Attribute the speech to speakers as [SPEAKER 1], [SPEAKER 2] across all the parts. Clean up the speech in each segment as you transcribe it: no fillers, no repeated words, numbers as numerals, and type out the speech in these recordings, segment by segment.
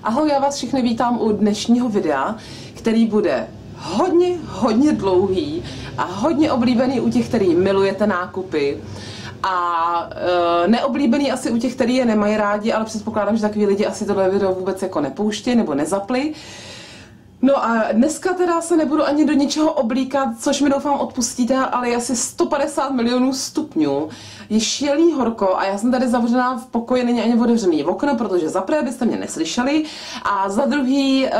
[SPEAKER 1] Ahoj, já vás všechny vítám u dnešního videa, který bude hodně dlouhý a hodně oblíbený u těch, který milujete nákupy. A neoblíbený asi u těch, kteří je nemají rádi, ale předpokládám, že takový lidi asi tohle video vůbec jako nepouštějí nebo nezapli. No a dneska teda se nebudu ani do ničeho oblíkat, což mi doufám odpustíte, ale je asi 150 milionů stupňů. Je šílený horko a já jsem tady zavřená v pokoji, není ani otevřený okno, protože za prvé byste mě neslyšeli a za druhý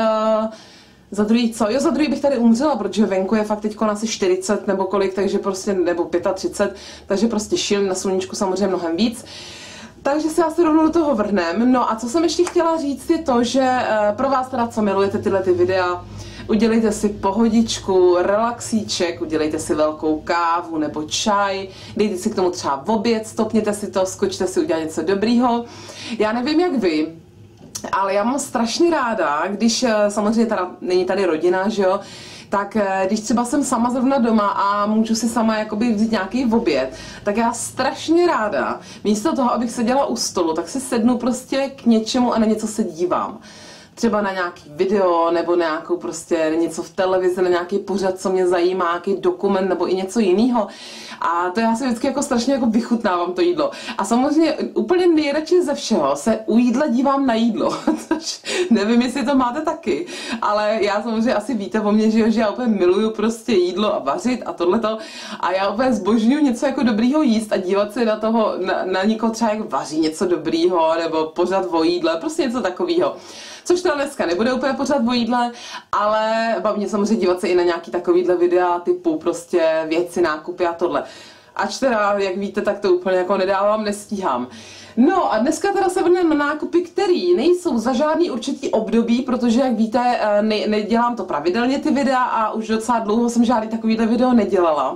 [SPEAKER 1] bych tady umřela, protože venku je fakt teďko asi 40 nebo kolik, takže prostě, nebo 35, takže prostě šílený, na sluníčku samozřejmě mnohem víc. Takže se asi rovnou do toho vrhnem. No a co jsem ještě chtěla říct je to, že pro vás teda, co milujete tyhle videa, udělejte si pohodičku, relaxíček, udělejte si velkou kávu nebo čaj, dejte si k tomu třeba oběd, stopněte si to, skočte si udělat něco dobrýho. Já nevím jak vy, ale já mám strašně ráda, když samozřejmě teda není tady rodina, že jo, tak když třeba jsem sama zrovna doma a můžu si sama jakoby vzít nějaký oběd, tak já strašně ráda, místo toho, abych seděla u stolu, tak si sednu prostě k něčemu a na něco se dívám. Třeba na nějaký video, nebo na nějakou prostě něco v televizi, na nějaký pořad, co mě zajímá, nějaký dokument, nebo i něco jiného. A to já si vždycky jako strašně jako vychutnávám to jídlo. A samozřejmě úplně nejradši ze všeho se u jídla dívám na jídlo, což nevím, jestli to máte taky, ale já samozřejmě asi víte o mě, že já úplně miluju prostě jídlo a vařit a tohleto. A já úplně zbožňuju něco jako dobrýho jíst a dívat se na toho, na někoho třeba jak vaří něco dobrýho, nebo pořad o jídle, prostě něco takového. Což teda dneska nebude úplně pořád o jídle, ale baví mě samozřejmě dívat se i na nějaký takovýhle videa typu prostě věci, nákupy a tohle. Ač teda, jak víte, tak to úplně jako nedávám, nestíhám. No a dneska teda se vrhneme na nákupy, který nejsou za žádný určitý období, protože jak víte, nedělám to pravidelně ty videa a už docela dlouho jsem žádný takovýhle video nedělala.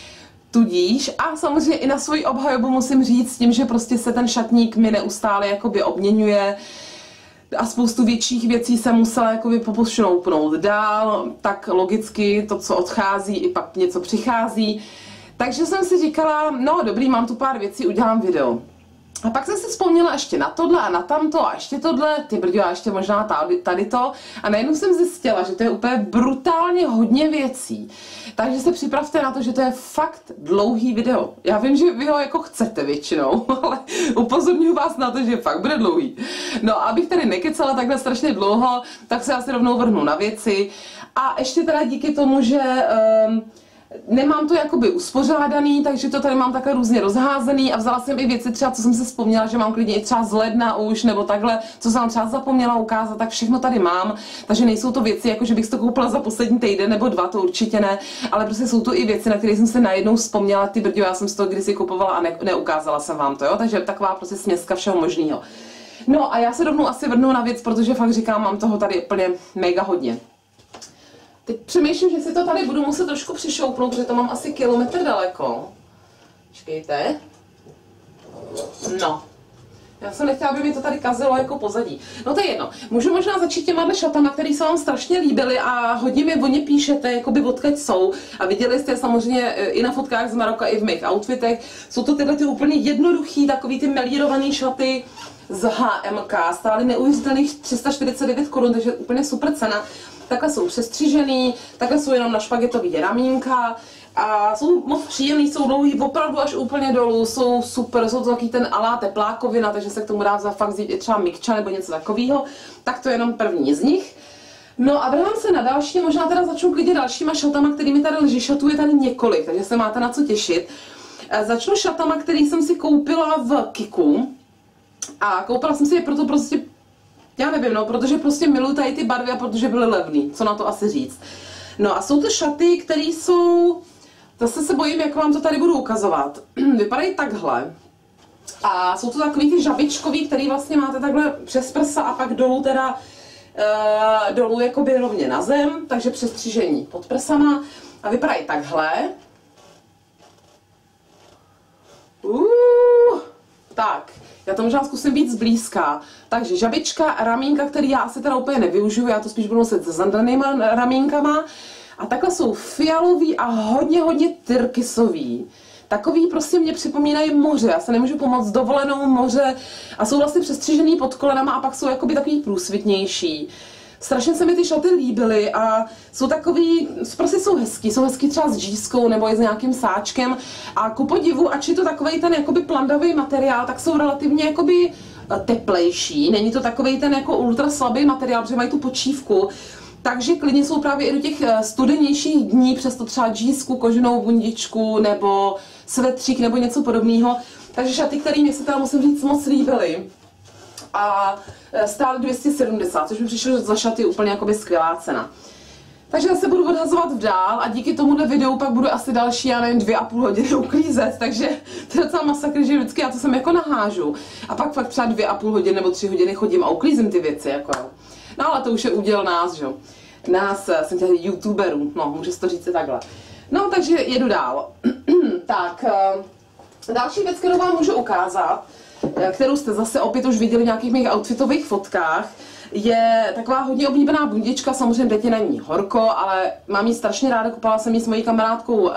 [SPEAKER 1] Tudíž a samozřejmě i na svoji obhajobu musím říct tím, že prostě se ten šatník mi neustále jakoby obměňuje, a spoustu větších věcí jsem musela jakoby pošnoupnout dál, tak logicky to, co odchází, i pak něco přichází. Takže jsem si říkala, no dobrý, mám tu pár věcí, udělám video. A pak jsem si vzpomněla ještě na tohle a na tamto a ještě tohle, ty brďo, a ještě možná tady to. A najednou jsem zjistila, že to je úplně brutálně hodně věcí. Takže se připravte na to, že to je fakt dlouhý video. Já vím, že vy ho jako chcete většinou, ale upozorňuji vás na to, že fakt bude dlouhý. No a abych tady nekecala takhle strašně dlouho, tak se asi rovnou vrhnu na věci. A ještě teda díky tomu, že nemám to jakoby uspořádaný, takže to tady mám takhle různě rozházený a vzala jsem i věci třeba, co jsem si vzpomněla, že mám klidně i třeba z ledna už, nebo takhle, co jsem třeba zapomněla ukázat, tak všechno tady mám, takže nejsou to věci, jako že bych si to koupila za poslední týden nebo dva, to určitě ne, ale prostě jsou to i věci, na které jsem se najednou vzpomněla, ty brďo, já jsem si to kdysi kupovala a neukázala jsem vám to, jo, takže taková prostě směska všeho možného. No a já se rovnou asi vrhnu na věc, protože fakt říkám, mám toho tady úplně mega hodně. Teď přemýšlím, že si to tady budu muset trošku přišoupnout, protože to mám asi kilometr daleko. Počkejte. No. Já jsem nechtěla, aby mi to tady kazilo jako pozadí. No to je jedno. Můžu možná začít těma šatama, které se vám strašně líbily a hodně mi o ně píšete, jakoby odkud jsou. A viděli jste samozřejmě i na fotkách z Maroka, i v mých outfitech. Jsou to tyhle ty úplně jednoduchý, takový ty melírovaný šaty z HMK. Stály neuvěřitelných 349 korun, takže úplně super cena. Takhle jsou přestřižený, takhle jsou jenom na špagetový ramínka a jsou moc příjemný, jsou dlouhý opravdu až úplně dolů, jsou super, jsou to takový ten alá teplákovina, takže se k tomu dá fakt vzít i třeba mikča nebo něco takového. Tak to je jenom první z nich. No a vrhám se na další, možná teda začnu klidně dalšíma šatama, kterými tady leží, šatů je tady několik, takže se máte na co těšit. Začnu šatama, který jsem si koupila v Kiku a koupila jsem si je proto prostě, já nevím, no, protože prostě miluji tady ty barvy a protože byly levný, co na to asi říct. No a jsou to šaty, které jsou, zase se bojím, jak vám to tady budu ukazovat. Vypadají takhle. A jsou to takový ty žabičkový, který vlastně máte takhle přes prsa a pak dolů teda, dolů jakoby rovně na zem, takže přestřižení pod prsama. A vypadají takhle. Tak. Já to možná zkusím víc zblízka. Takže žabička, ramínka, který já asi teda úplně nevyužiju, já to spíš budu nosit se zandanýma ramínkama. A takhle jsou fialový a hodně tyrkysový. Takový prostě mě připomínají moře, já se nemůžu pomoct, dovolenou moře a jsou vlastně přestřižený pod kolenama a pak jsou jakoby takový průsvitnější. Strašně se mi ty šaty líbily a jsou takový, prostě jsou hezký třeba s džískou nebo i s nějakým sáčkem a ku podivu, ač je to takovej ten jakoby plandavý materiál, tak jsou relativně jakoby teplejší, není to takovej ten jako ultra slabý materiál, protože mají tu počívku, takže klidně jsou právě i do těch studenějších dní, přesto třeba džísku, koženou bundičku nebo svetřík nebo něco podobného, takže šaty, které mě se teda musím říct moc líbily. A stále 270, což mi přišlo za šaty úplně jakoby skvělá cena. Takže zase budu odhazovat dál a díky tomuhle videu pak budu asi další, já nevím, 2,5 hodiny uklízet, takže to je docela masakr, že vždycky já to sem jako nahážu a pak fakt třeba 2,5 hodiny nebo 3 hodiny chodím a uklízím ty věci, jako. No ale to už je úděl nás, že jo. Nás, jsem chtěla youtuberů, no, může se to říct i takhle. No, takže jedu dál. Tak, další věc, kterou vám můžu ukázat, kterou jste zase opět už viděli v nějakých mých outfitových fotkách, je taková hodně oblíbená bundička, samozřejmě teď je na ní horko, ale mám ji strašně ráda, koupala jsem ji s mojí kamarádkou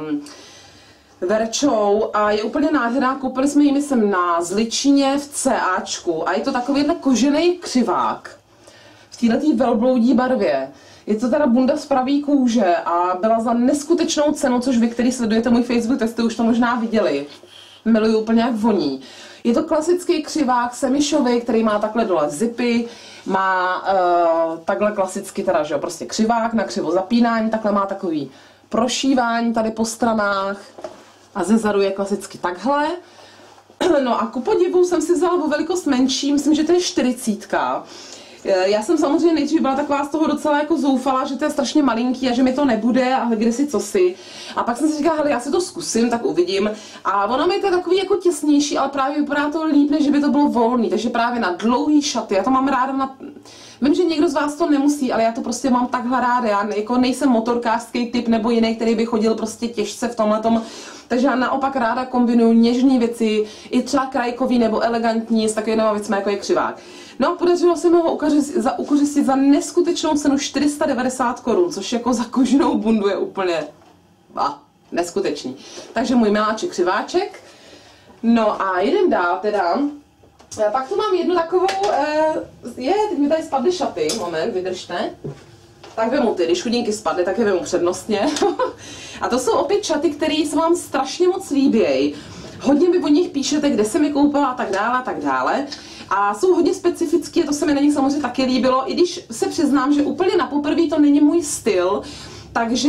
[SPEAKER 1] Verčou a je úplně nádherná, koupili jsme ji myslím na Zličině v CAčku a je to takovýhle kožený křivák v této velbloudí barvě. Je to teda bunda z pravý kůže a byla za neskutečnou cenu, což vy, který sledujete můj Facebook, tak jste už to možná viděli. Miluju úplně jak voní. Je to klasický křivák semišový, který má takhle dole zipy, má takhle klasicky teda, že jo, prostě křivák na křivo zapínání, takhle má takový prošívání tady po stranách a ze zadu je klasicky takhle. No a ku podivu jsem si vzala o velikost menší, myslím, že to je 40. Já jsem samozřejmě nejdřív byla taková z toho docela jako zoufalá, že to je strašně malinký a že mi to nebude a kde si co si. A pak jsem si říkala, hele, já si to zkusím, tak uvidím. A ono mi to je takový jako těsnější, ale právě vypadá to líp, než by to bylo volný. Takže právě na dlouhý šaty, já to mám ráda na... Vím, že někdo z vás to nemusí, ale já to prostě mám takhle ráda. Já jako nejsem motorkářský typ nebo jiný, který by chodil prostě těžce v tomhletom. Takže já naopak ráda kombinuju něžné věci, i třeba krajkový nebo elegantní s takovými věcmi, jako je křivák. No, podařilo se mi ho ukořistit za neskutečnou cenu 490 Kč, což jako za koženou bundu je úplně neskutečný. Takže můj miláček křiváček. No a jdem dál teda. Pak tu mám jednu takovou, teď mi tady spadly šaty, moment, vydržte. Tak vemu ty, když chudinky spadly, tak je vemu přednostně. A to jsou opět šaty, které se vám strašně moc líbějí. Hodně mi o nich píšete, kde jsem je koupila a tak dále a tak dále. A jsou hodně specifické, to se mi na nich samozřejmě taky líbilo, i když se přiznám, že úplně na poprvé to není můj styl, takže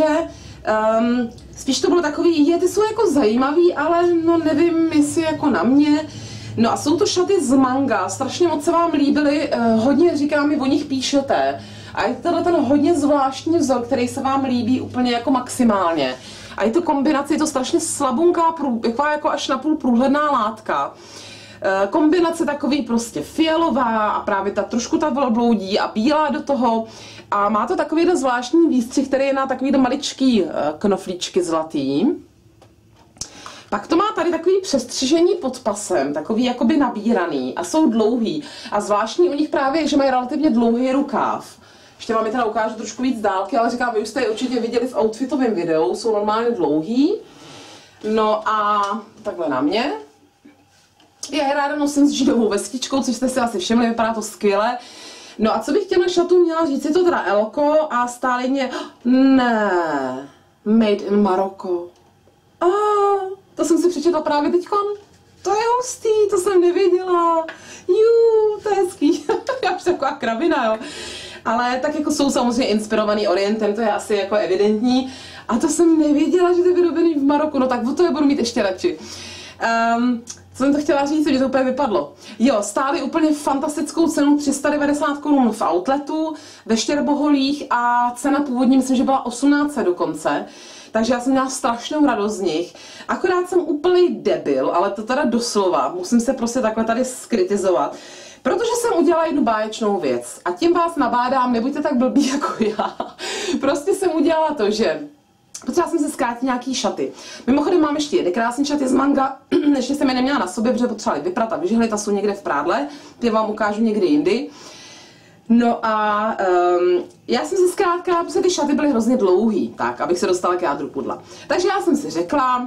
[SPEAKER 1] spíš to bylo takový, ty jsou jako zajímavý, ale no nevím, jestli jako na mě. No a jsou to šaty z manga, strašně moc se vám líbily, hodně říkám mi o nich píšete. A je to ten hodně zvláštní vzor, který se vám líbí úplně jako maximálně. A je to kombinace, je to strašně slabunká, jako až napůl průhledná látka. Kombinace takový prostě fialová a právě trošku ta velbloudí a bílá do toho. A má to takový jeden zvláštní výstřih, který je na takový maličký knoflíčky zlatý. Pak to má tady takový přestřižení pod pasem, takový jakoby nabíraný a jsou dlouhý. A zvláštní u nich právě je, že mají relativně dlouhý rukáv. Ještě vám je teda ukážu trošku víc dálky, ale říkám, vy už jste je určitě viděli v outfitovém videu, jsou normálně dlouhý. No a takhle na mě. Já je ráda nosím s židovou vestičkou, což jste si asi všimli, vypadá to skvěle. No a co bych těmhle šatům měla říct, je to teda Elko a stále mě... Ne, made in Morocco. To jsem si přečetla právě teďkon. To je hustý, to jsem nevěděla. To je hezký. Já už taková kravina, jo. Ale tak jako jsou samozřejmě inspirovaný Orientem, to je asi jako evidentní. A to jsem nevěděla, že to je vyrobený v Maroku, no tak o to je budu mít ještě radši. Co jsem to chtěla říct, že to úplně vypadlo. Jo, stály úplně fantastickou cenu 390 Kč v outletu, ve Štěrboholích a cena původní myslím, že byla 1800 dokonce. Takže já jsem měla strašnou radost z nich. Akorát jsem úplný debil, ale to teda doslova, musím se prostě takhle tady skritizovat. Protože jsem udělala jednu báječnou věc a tím vás nabádám, nebuďte tak blbí jako já. Prostě jsem udělala to, že potřeba jsem se zkrátit nějaký šaty. Mimochodem mám ještě jeden krásný šaty z manga, ještě jsem je neměla na sobě, protože potřebovali vyprat a vyžehlit a jsou někde v prádle, ty vám ukážu někdy jindy. No a já jsem si zkrátka, protože ty šaty byly hrozně dlouhý, tak, abych se dostala k jádru pudla. Takže já jsem si řekla,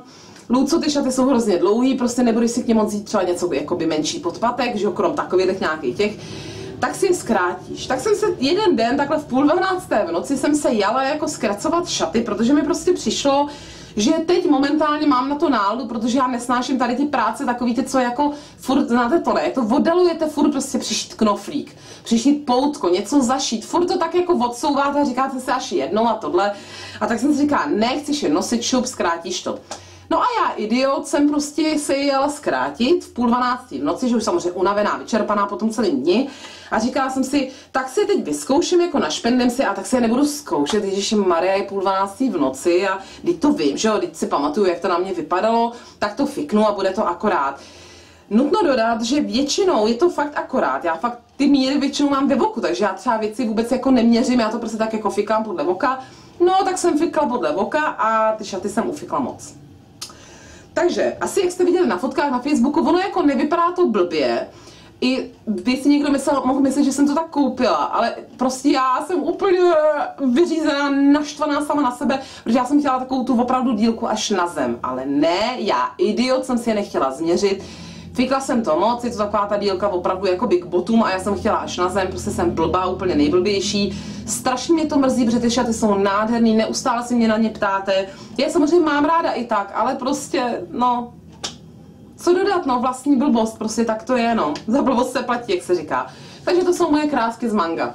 [SPEAKER 1] Lůco, ty šaty jsou hrozně dlouhý, prostě nebudeš si k něm moc vzít třeba něco jakoby menší podpatek, že jo, krom takových nějakých těch, tak si je zkrátíš. Tak jsem se jeden den, takhle v 10:30 v noci jsem se jala jako zkracovat šaty, protože mi prostě přišlo, že teď momentálně mám na to náladu, protože já nesnáším tady ty práce takový ty, co jako furt, znáte to ne, jak to oddalujete, furt prostě přišít knoflík, přišít poutko, něco zašít, furt to tak jako odsouváte a říkáte si až jednou a tohle. A tak jsem si říkala, ne, chceš je nosit, šup, zkrátíš to. No a já, idiot, jsem prostě se jela zkrátit v 11:30 v noci, že už samozřejmě unavená, vyčerpaná po tom celém dni. A říkala jsem si, tak si teď vyzkouším, jako našpendem si, a tak si je nebudu zkoušet, když Maria je 11:30 v noci a teď to vím, že jo, teď si pamatuju, jak to na mě vypadalo, tak to fiknu a bude to akorát. Nutno dodat, že většinou je to fakt akorát, já fakt ty míry většinou mám ve voku, takže já třeba věci vůbec jako neměřím, já to prostě tak jako fikám podle voka. No, tak jsem fikla podle voka a ty šaty jsem ufikla moc. Takže, asi jak jste viděli na fotkách na Facebooku, ono jako nevypadá to blbě. I by si někdo mohl myslet, že jsem to tak koupila, ale prostě já jsem úplně vyřízená, naštvaná sama na sebe, protože já jsem chtěla takovou tu opravdu dílku až na zem, ale ne, já idiot jsem si je nechtěla změřit. Fikla jsem to moc, je to taková ta dílka opravdu jako k botům a já jsem chtěla až na zem, prostě jsem blbá, úplně nejblbější. Strašně mě to mrzí, protože ty šaty jsou nádherný, neustále si mě na ně ptáte. Já samozřejmě mám ráda i tak, ale prostě, no, co dodat, no, vlastní blbost, prostě tak to je, no. Za blbost se platí, jak se říká. Takže to jsou moje krásky z Manga.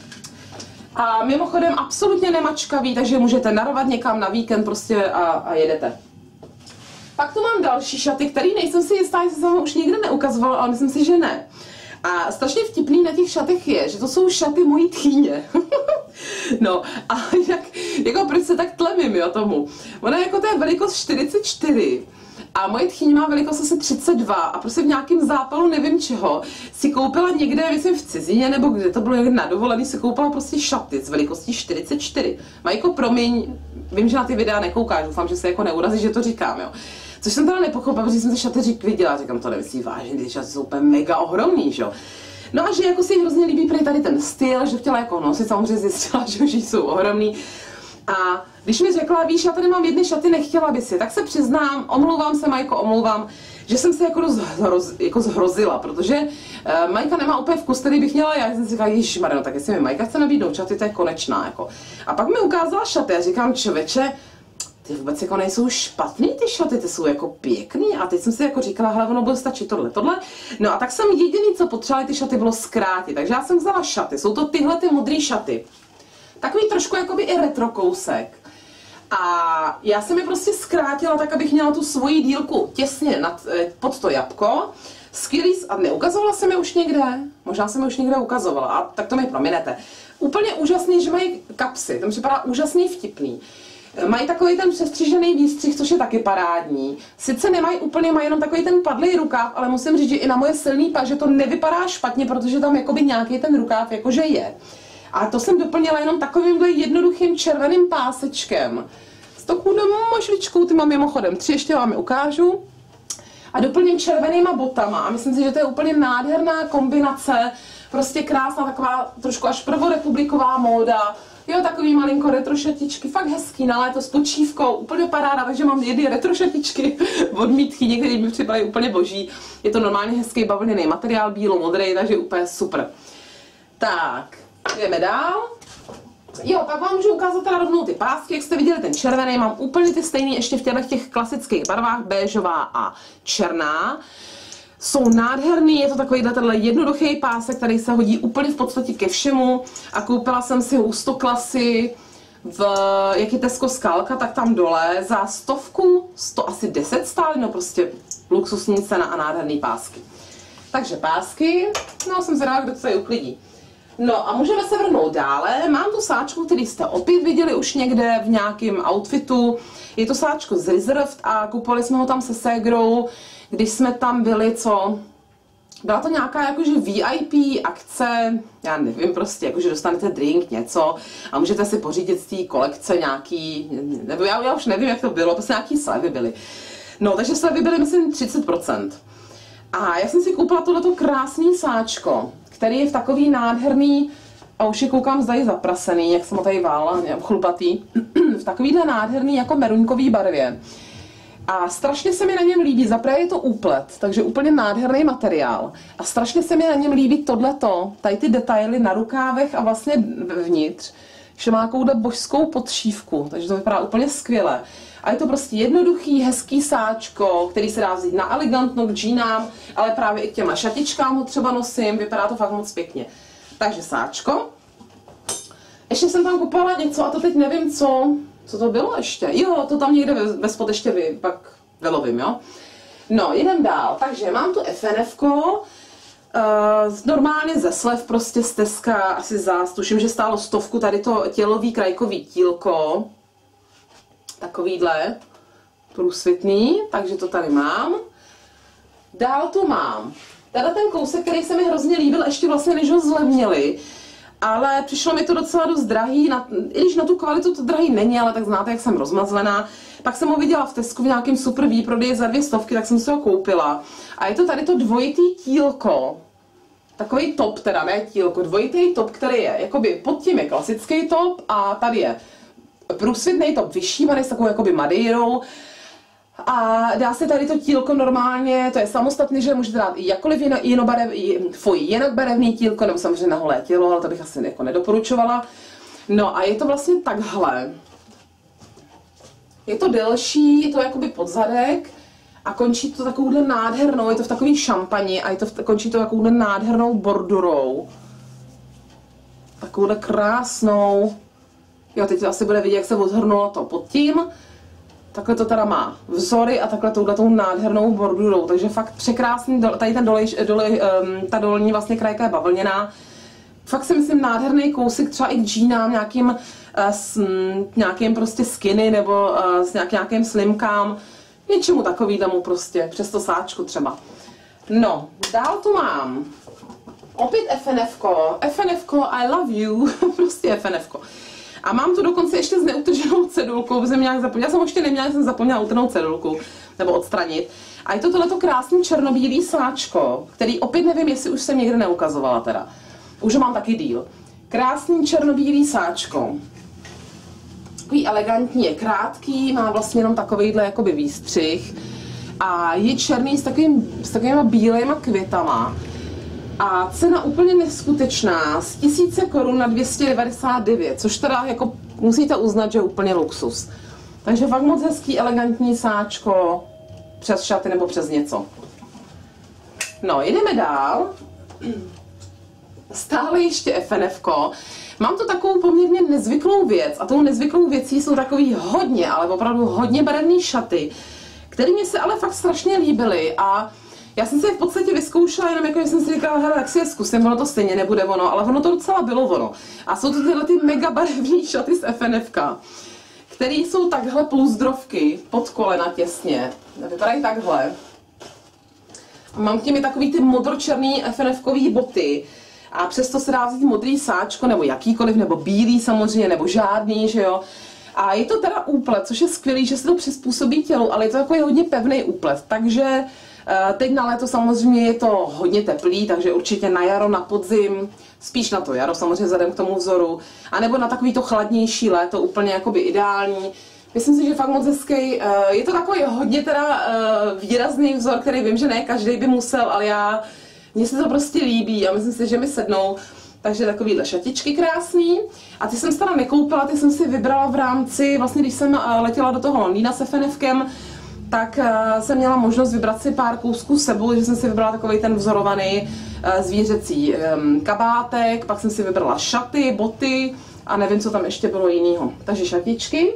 [SPEAKER 1] A mimochodem absolutně nemačkavý, takže můžete narvat někam na víkend prostě a jedete. Pak tu mám další šaty, které nejsem si jistá, jestli jsem vám už nikdy neukazovala, ale myslím si, že ne. A strašně vtipný na těch šatech je, že to jsou šaty mojí tchýně. No a jako proč se tak tlemím, jo, tomu. Ona jako to je velikost 44. A moje tchýně má velikost asi 32 a prostě v nějakém zápalu nevím čeho si koupila někde, myslím v cizině, nebo kde to bylo někde na dovolený, si koupila prostě šaty z velikostí 44. Majko, promiň, vím, že na ty videa nekoukáš, doufám, že se jako neurazí, že to říkám, jo. Což jsem teda nepochopila, protože jsem ty šaty viděla, říkám, to nemyslí vážně, ty šaty jsou úplně mega ohromný, že jo. No a že jako si hrozně líbí prý tady ten styl, že chtěla jako nosit, samozřejmě zjistila, že už jsou ohromný. A když mi řekla, víš, já tady mám jedny šaty, nechtěla by si, tak se přiznám, omlouvám se, Majko, omlouvám, že jsem se jako zhrozila, protože Majka nemá úplně vkus, který bych měla, já jsem si říkala, ježišmarja, no tak jestli mi Majka chce nabídnout šaty, to je konečná, jako. A pak mi ukázala šaty a říkám, člověče, ty vůbec jako nejsou špatný ty šaty, ty jsou jako pěkný a teď jsem si jako říkala, hele, ono bude stačit tohle. No a tak jsem jediný, co potřebovala ty šaty, bylo zkrátit, takže já jsem vzala šaty, jsou to tyhle ty modré šaty. Takový trošku jakoby i retro kousek. A já jsem je prostě zkrátila tak, abych měla tu svoji dílku těsně pod to jabko. Skvělý, a neukazovala jsem je už někde? Možná jsem je už někde ukazovala, a tak to mi prominete. Úplně úžasný, že mají kapsy, to mi připadá úžasný, vtipný. Mají takový ten přestřižený výstřih, což je taky parádní. Sice nemají úplně, mají jenom takový ten padlý rukáv, ale musím říct, že i na moje silný paže to nevypadá špatně, protože tam jakoby nějaký ten rukáv jakože je. A to jsem doplnila jenom takovýmhle jednoduchým červeným pásečkem. S takovou mašličkou, ty mám mimochodem 3, ještě vám je ukážu. A doplním červenýma botama a myslím si, že to je úplně nádherná kombinace. Prostě krásná, taková trošku až prvorepubliková móda. Jo, takový malinko retro šatičky, fakt hezký na léto s počívkou, úplně paráda, takže mám jedny retro šatičky od mý tchýně, který mi připadají úplně boží. Je to normálně hezký bavlněný materiál, bílo-modrý, takže úplně super. Tak, jdeme dál. Jo, pak vám můžu ukázat teda rovnou ty pásky, jak jste viděli ten červený, mám úplně ty stejný ještě v těch klasických barvách, béžová a černá. Jsou nádherný, je to takovýhle tenhle jednoduchý pásek, který se hodí úplně v podstatě ke všemu a koupila jsem si ho u Stoklasy jak je Tesco Skalka, tak tam dole za 100, asi 10 stály, no prostě luxusní cena a nádherný pásky. Takže pásky, no jsem zvědavá, kdo to tady uklidí. No a můžeme se vrhnout dále, mám tu sáčku, který jste opět viděli už někde v nějakém outfitu, je to sáčko z Reserved a kupovali jsme ho tam se ségrou, když jsme tam byli, co? Byla to nějaká jakože VIP akce, já nevím prostě, jakože dostanete drink, něco a můžete si pořídit z té kolekce nějaký, nebo já už nevím, jak to bylo, prostě nějaký slevy byly. No, takže slevy byly, myslím, 30%. A já jsem si koupila tohleto krásný sáčko, který je v takový nádherný, a už je koukám, zda je zaprasený, jak jsem ho tady vála, chlupatý, v takovýhle nádherný jako meruňkový barvě. A strašně se mi na něm líbí, zaprvé je to úplet, takže úplně nádherný materiál. A strašně se mi na něm líbí tohleto, tady ty detaily na rukávech a vlastně vevnitř, že má takovou božskou podšívku, takže to vypadá úplně skvěle. A je to prostě jednoduchý, hezký sáčko, který se dá vzít na elegantno k džínám, ale právě i k těma šatičkám ho třeba nosím, vypadá to fakt moc pěkně. Takže sáčko. Ještě jsem tam kupovala něco a to teď nevím co to bylo ještě. Jo, to tam někde ve spod ještě pak vylovím, jo. No, jdem dál. Takže mám tu FNF-ko, normálně ze slev prostě z Teska, asi tuším, že stálo 100, tady to tělový krajkový tílko. Takovýhle průsvitný, takže to tady mám. Dál tu mám. Teda ten kousek, který se mi hrozně líbil, ještě vlastně než ho zlevnili, ale přišlo mi to docela dost drahý, i když na tu kvalitu to drahý není, ale tak znáte, jak jsem rozmazlená. Pak jsem ho viděla v Tesku v nějakém super výprodeji za 200, tak jsem si ho koupila. A je to tady to dvojitý tílko. Takový top, teda ne tílko, dvojitý top, který je, jakoby pod tím je klasický top a tady je průsvitný top vyšívaný s takovou jakoby madejrou. A dá se tady to tílko normálně, to je samostatný, že můžete dát i jakkoliv jinak barevný tílko, nebo samozřejmě na holé tělo, ale to bych asi jako nedoporučovala. No a je to vlastně takhle. Je to delší, je to jakoby podzadek a končí to takovouhle nádhernou, je to v takový šampani a končí to takovouhle nádhernou bordurou. Takovouhle krásnou. Jo, teď asi bude vidět, jak se odhrnulo to pod tím. Takhle to teda má vzory a takhle touhletou nádhernou bordurou, takže fakt překrásný, tady ta dolní vlastně krajka je bavlněná. Fakt si myslím nádherný kousek třeba i k džínám, nějakým prostě skinny nebo s nějakým slimkám, něčemu takovýmu prostě, přes to sáčku třeba. No, dál tu mám opět FNF-ko, I love you, prostě FNF-ko. A mám tu dokonce ještě s neutrženou cedulkou, já jsem ještě neměla, jsem zapomněla utrhnout cedulku, nebo odstranit. A je to tohleto krásný černobílý sáčko, který opět nevím, jestli už jsem někde neukazovala teda. Už ho mám taky díl. Krásný černobílý sáčko. Takový elegantní, je krátký, má vlastně jenom takovejhle jakoby výstřih. A je černý s takovýma bílejma květama. A cena úplně neskutečná, z 1000 korun na 299, což teda jako musíte uznat, že je úplně luxus. Takže fakt moc hezký, elegantní sáčko přes šaty nebo přes něco. No, jdeme dál. Stále ještě FNF-ko. Mám tu takovou poměrně nezvyklou věc a tou nezvyklou věcí jsou takový hodně, ale opravdu hodně barevný šaty, které mě se ale fakt strašně líbily a já jsem si je v podstatě vyzkoušela, jenom jako jsem si říkala, hele, tak si je zkusím, ono to stejně nebude ono, ale ono to docela bylo ono. A jsou to tyhle ty mega barevný šaty z FNF-ka, které jsou takhle pluzdrovky pod kolena těsně. Vypadají takhle. Mám k těmi takový ty modročerný FNF-kový boty. A přesto se dá vzít modrý sáčko, nebo jakýkoliv, nebo bílý samozřejmě, nebo žádný, že jo. A je to teda úplet, což je skvělý, že se to přizpůsobí tělu, ale je to takový hodně pevný úplet, takže teď na léto samozřejmě je to hodně teplý, takže určitě na jaro, na podzim, spíš na to jaro samozřejmě vzhledem k tomu vzoru, anebo na takový to chladnější léto, úplně jakoby ideální. Myslím si, že fakt moc hezký. Je to takový hodně teda výrazný vzor, který vím, že ne každý by musel, ale mně se to prostě líbí a myslím si, že mi sednou. Takže takovýhle šatičky krásný. A ty jsem se teda nekoupila, ty jsem si vybrala v rámci, vlastně když jsem letěla do toho Londýna s FNFkem, tak jsem měla možnost vybrat si pár kousků s sebou, že jsem si vybrala takový ten vzorovaný zvířecí kabátek, pak jsem si vybrala šaty, boty a nevím, co tam ještě bylo jinýho. Takže šatičky.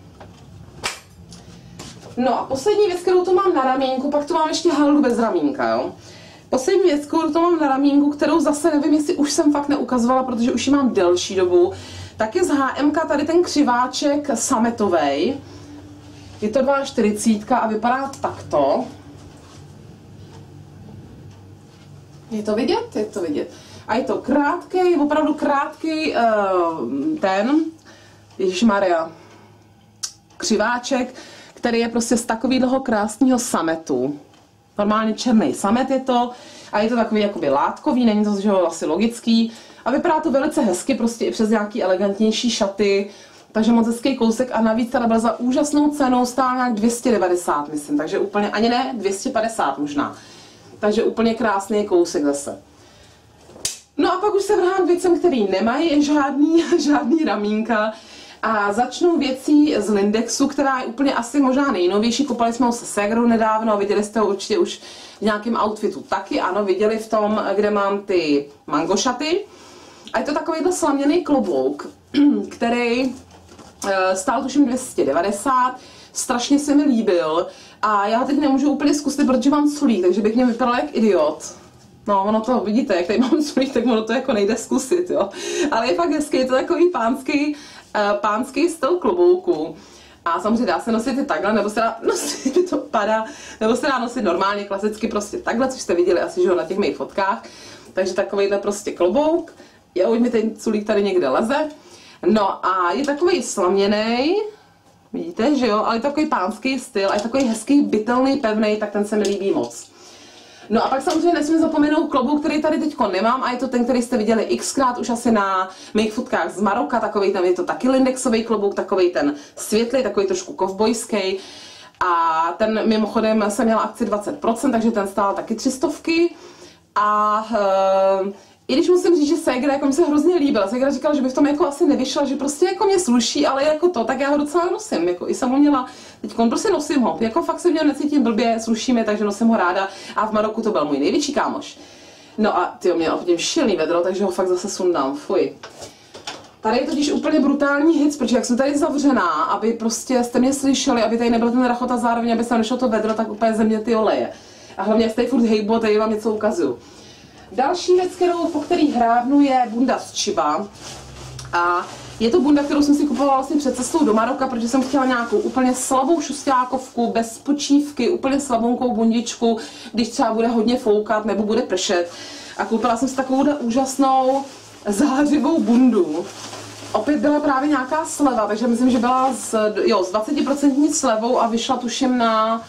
[SPEAKER 1] No a poslední věc, kterou tu mám na ramínku, pak tu mám ještě haldu bez ramínka, jo. Poslední věc, kterou to mám na ramínku, kterou zase nevím, jestli už jsem fakt neukazovala, protože už ji mám delší dobu, tak je z HMK tady ten křiváček sametovej. Je to 2,40 a vypadá takto. Je to vidět? Je to vidět. A je to krátký, opravdu krátký ježišmarja, křiváček, který je prostě z takového krásného sametu. Normálně černý samet je to a je to takový jakoby látkový, není to že asi logický a vypadá to velice hezky prostě i přes nějaký elegantnější šaty, Takže moc hezký kousek a navíc teda byl za úžasnou cenu, stál nějak 290, myslím, takže úplně, ani ne, 250 možná. Takže úplně krásný kousek zase. No a pak už se vrhám k věcem, který nemají žádný ramínka. A začnu věcí z Lindexu, která je úplně asi možná nejnovější. Koupali jsme ho se ségrou nedávno, viděli jste ho určitě už v nějakém outfitu taky. Ano, viděli v tom, kde mám ty mangošaty. A je to takovýhle slaměný klobouk, který stál tuším 290, strašně se mi líbil. A já teď nemůžu úplně zkusit, protože mám sulík, takže bych mě vypadala jak idiot. No, ono to vidíte, jak tady mám sulík, tak ono to jako nejde zkusit, jo. Ale je fakt hezký, je to takový pánský styl klobouku. A samozřejmě dá se nosit i takhle, nebo se dá nosit, to padá, nebo se dá nosit normálně, klasicky prostě takhle, což jste viděli asi, že jo, na těch mých fotkách. Takže takovýhle prostě klobouk. Já už mi ten sulík tady někde leze. No a je takový slaměný, vidíte, že jo, ale je takový pánský styl a je takový hezký, bytelný, pevný, tak ten se mi líbí moc. No a pak samozřejmě nesmím zapomenout klobouk, který tady teďko nemám a je to ten, který jste viděli xkrát už asi na mých fotkách z Maroka, takový tam je to taky Lindexový klobouk, takový ten světlý, takový trošku kovbojský. A ten mimochodem jsem měla akci 20%, takže ten stál taky 300. A i když musím říct, že ségra jako mi se hrozně líbila, ségra říkala, že by v tom jako asi nevyšla, že prostě jako mě sluší, ale jako to, tak já ho docela nosím, jako i jsem ho měla, teď prostě nosím ho, jako fakt se mě necítím blbě, sluší mi, takže nosím ho ráda a v Maroku to byl můj největší kámoš. No a tyjo, měl hodně šilný vedro, takže ho fakt zase sundám, fuj. Tady je totiž úplně brutální hit, protože jak jsem tady zavřená, aby prostě jste mě slyšeli, aby tady nebyl ten rachot a zároveň, aby se nešlo to vedro, tak úplně ze mě ty oleje. A hlavně jak tady furt hejbu, tady vám něco ukazuju. Další věc, po který hrábnu, je bunda z Chiba. A je to bunda, kterou jsem si kupovala vlastně před cestou do Maroka, protože jsem chtěla nějakou úplně slabou šustákovku, bez počívky, úplně slabonkou bundičku, když třeba bude hodně foukat nebo bude pršet. A koupila jsem si takovou úžasnou zářivou bundu. Opět byla právě nějaká sleva, takže myslím, že byla s 20% slevou a vyšla tuším na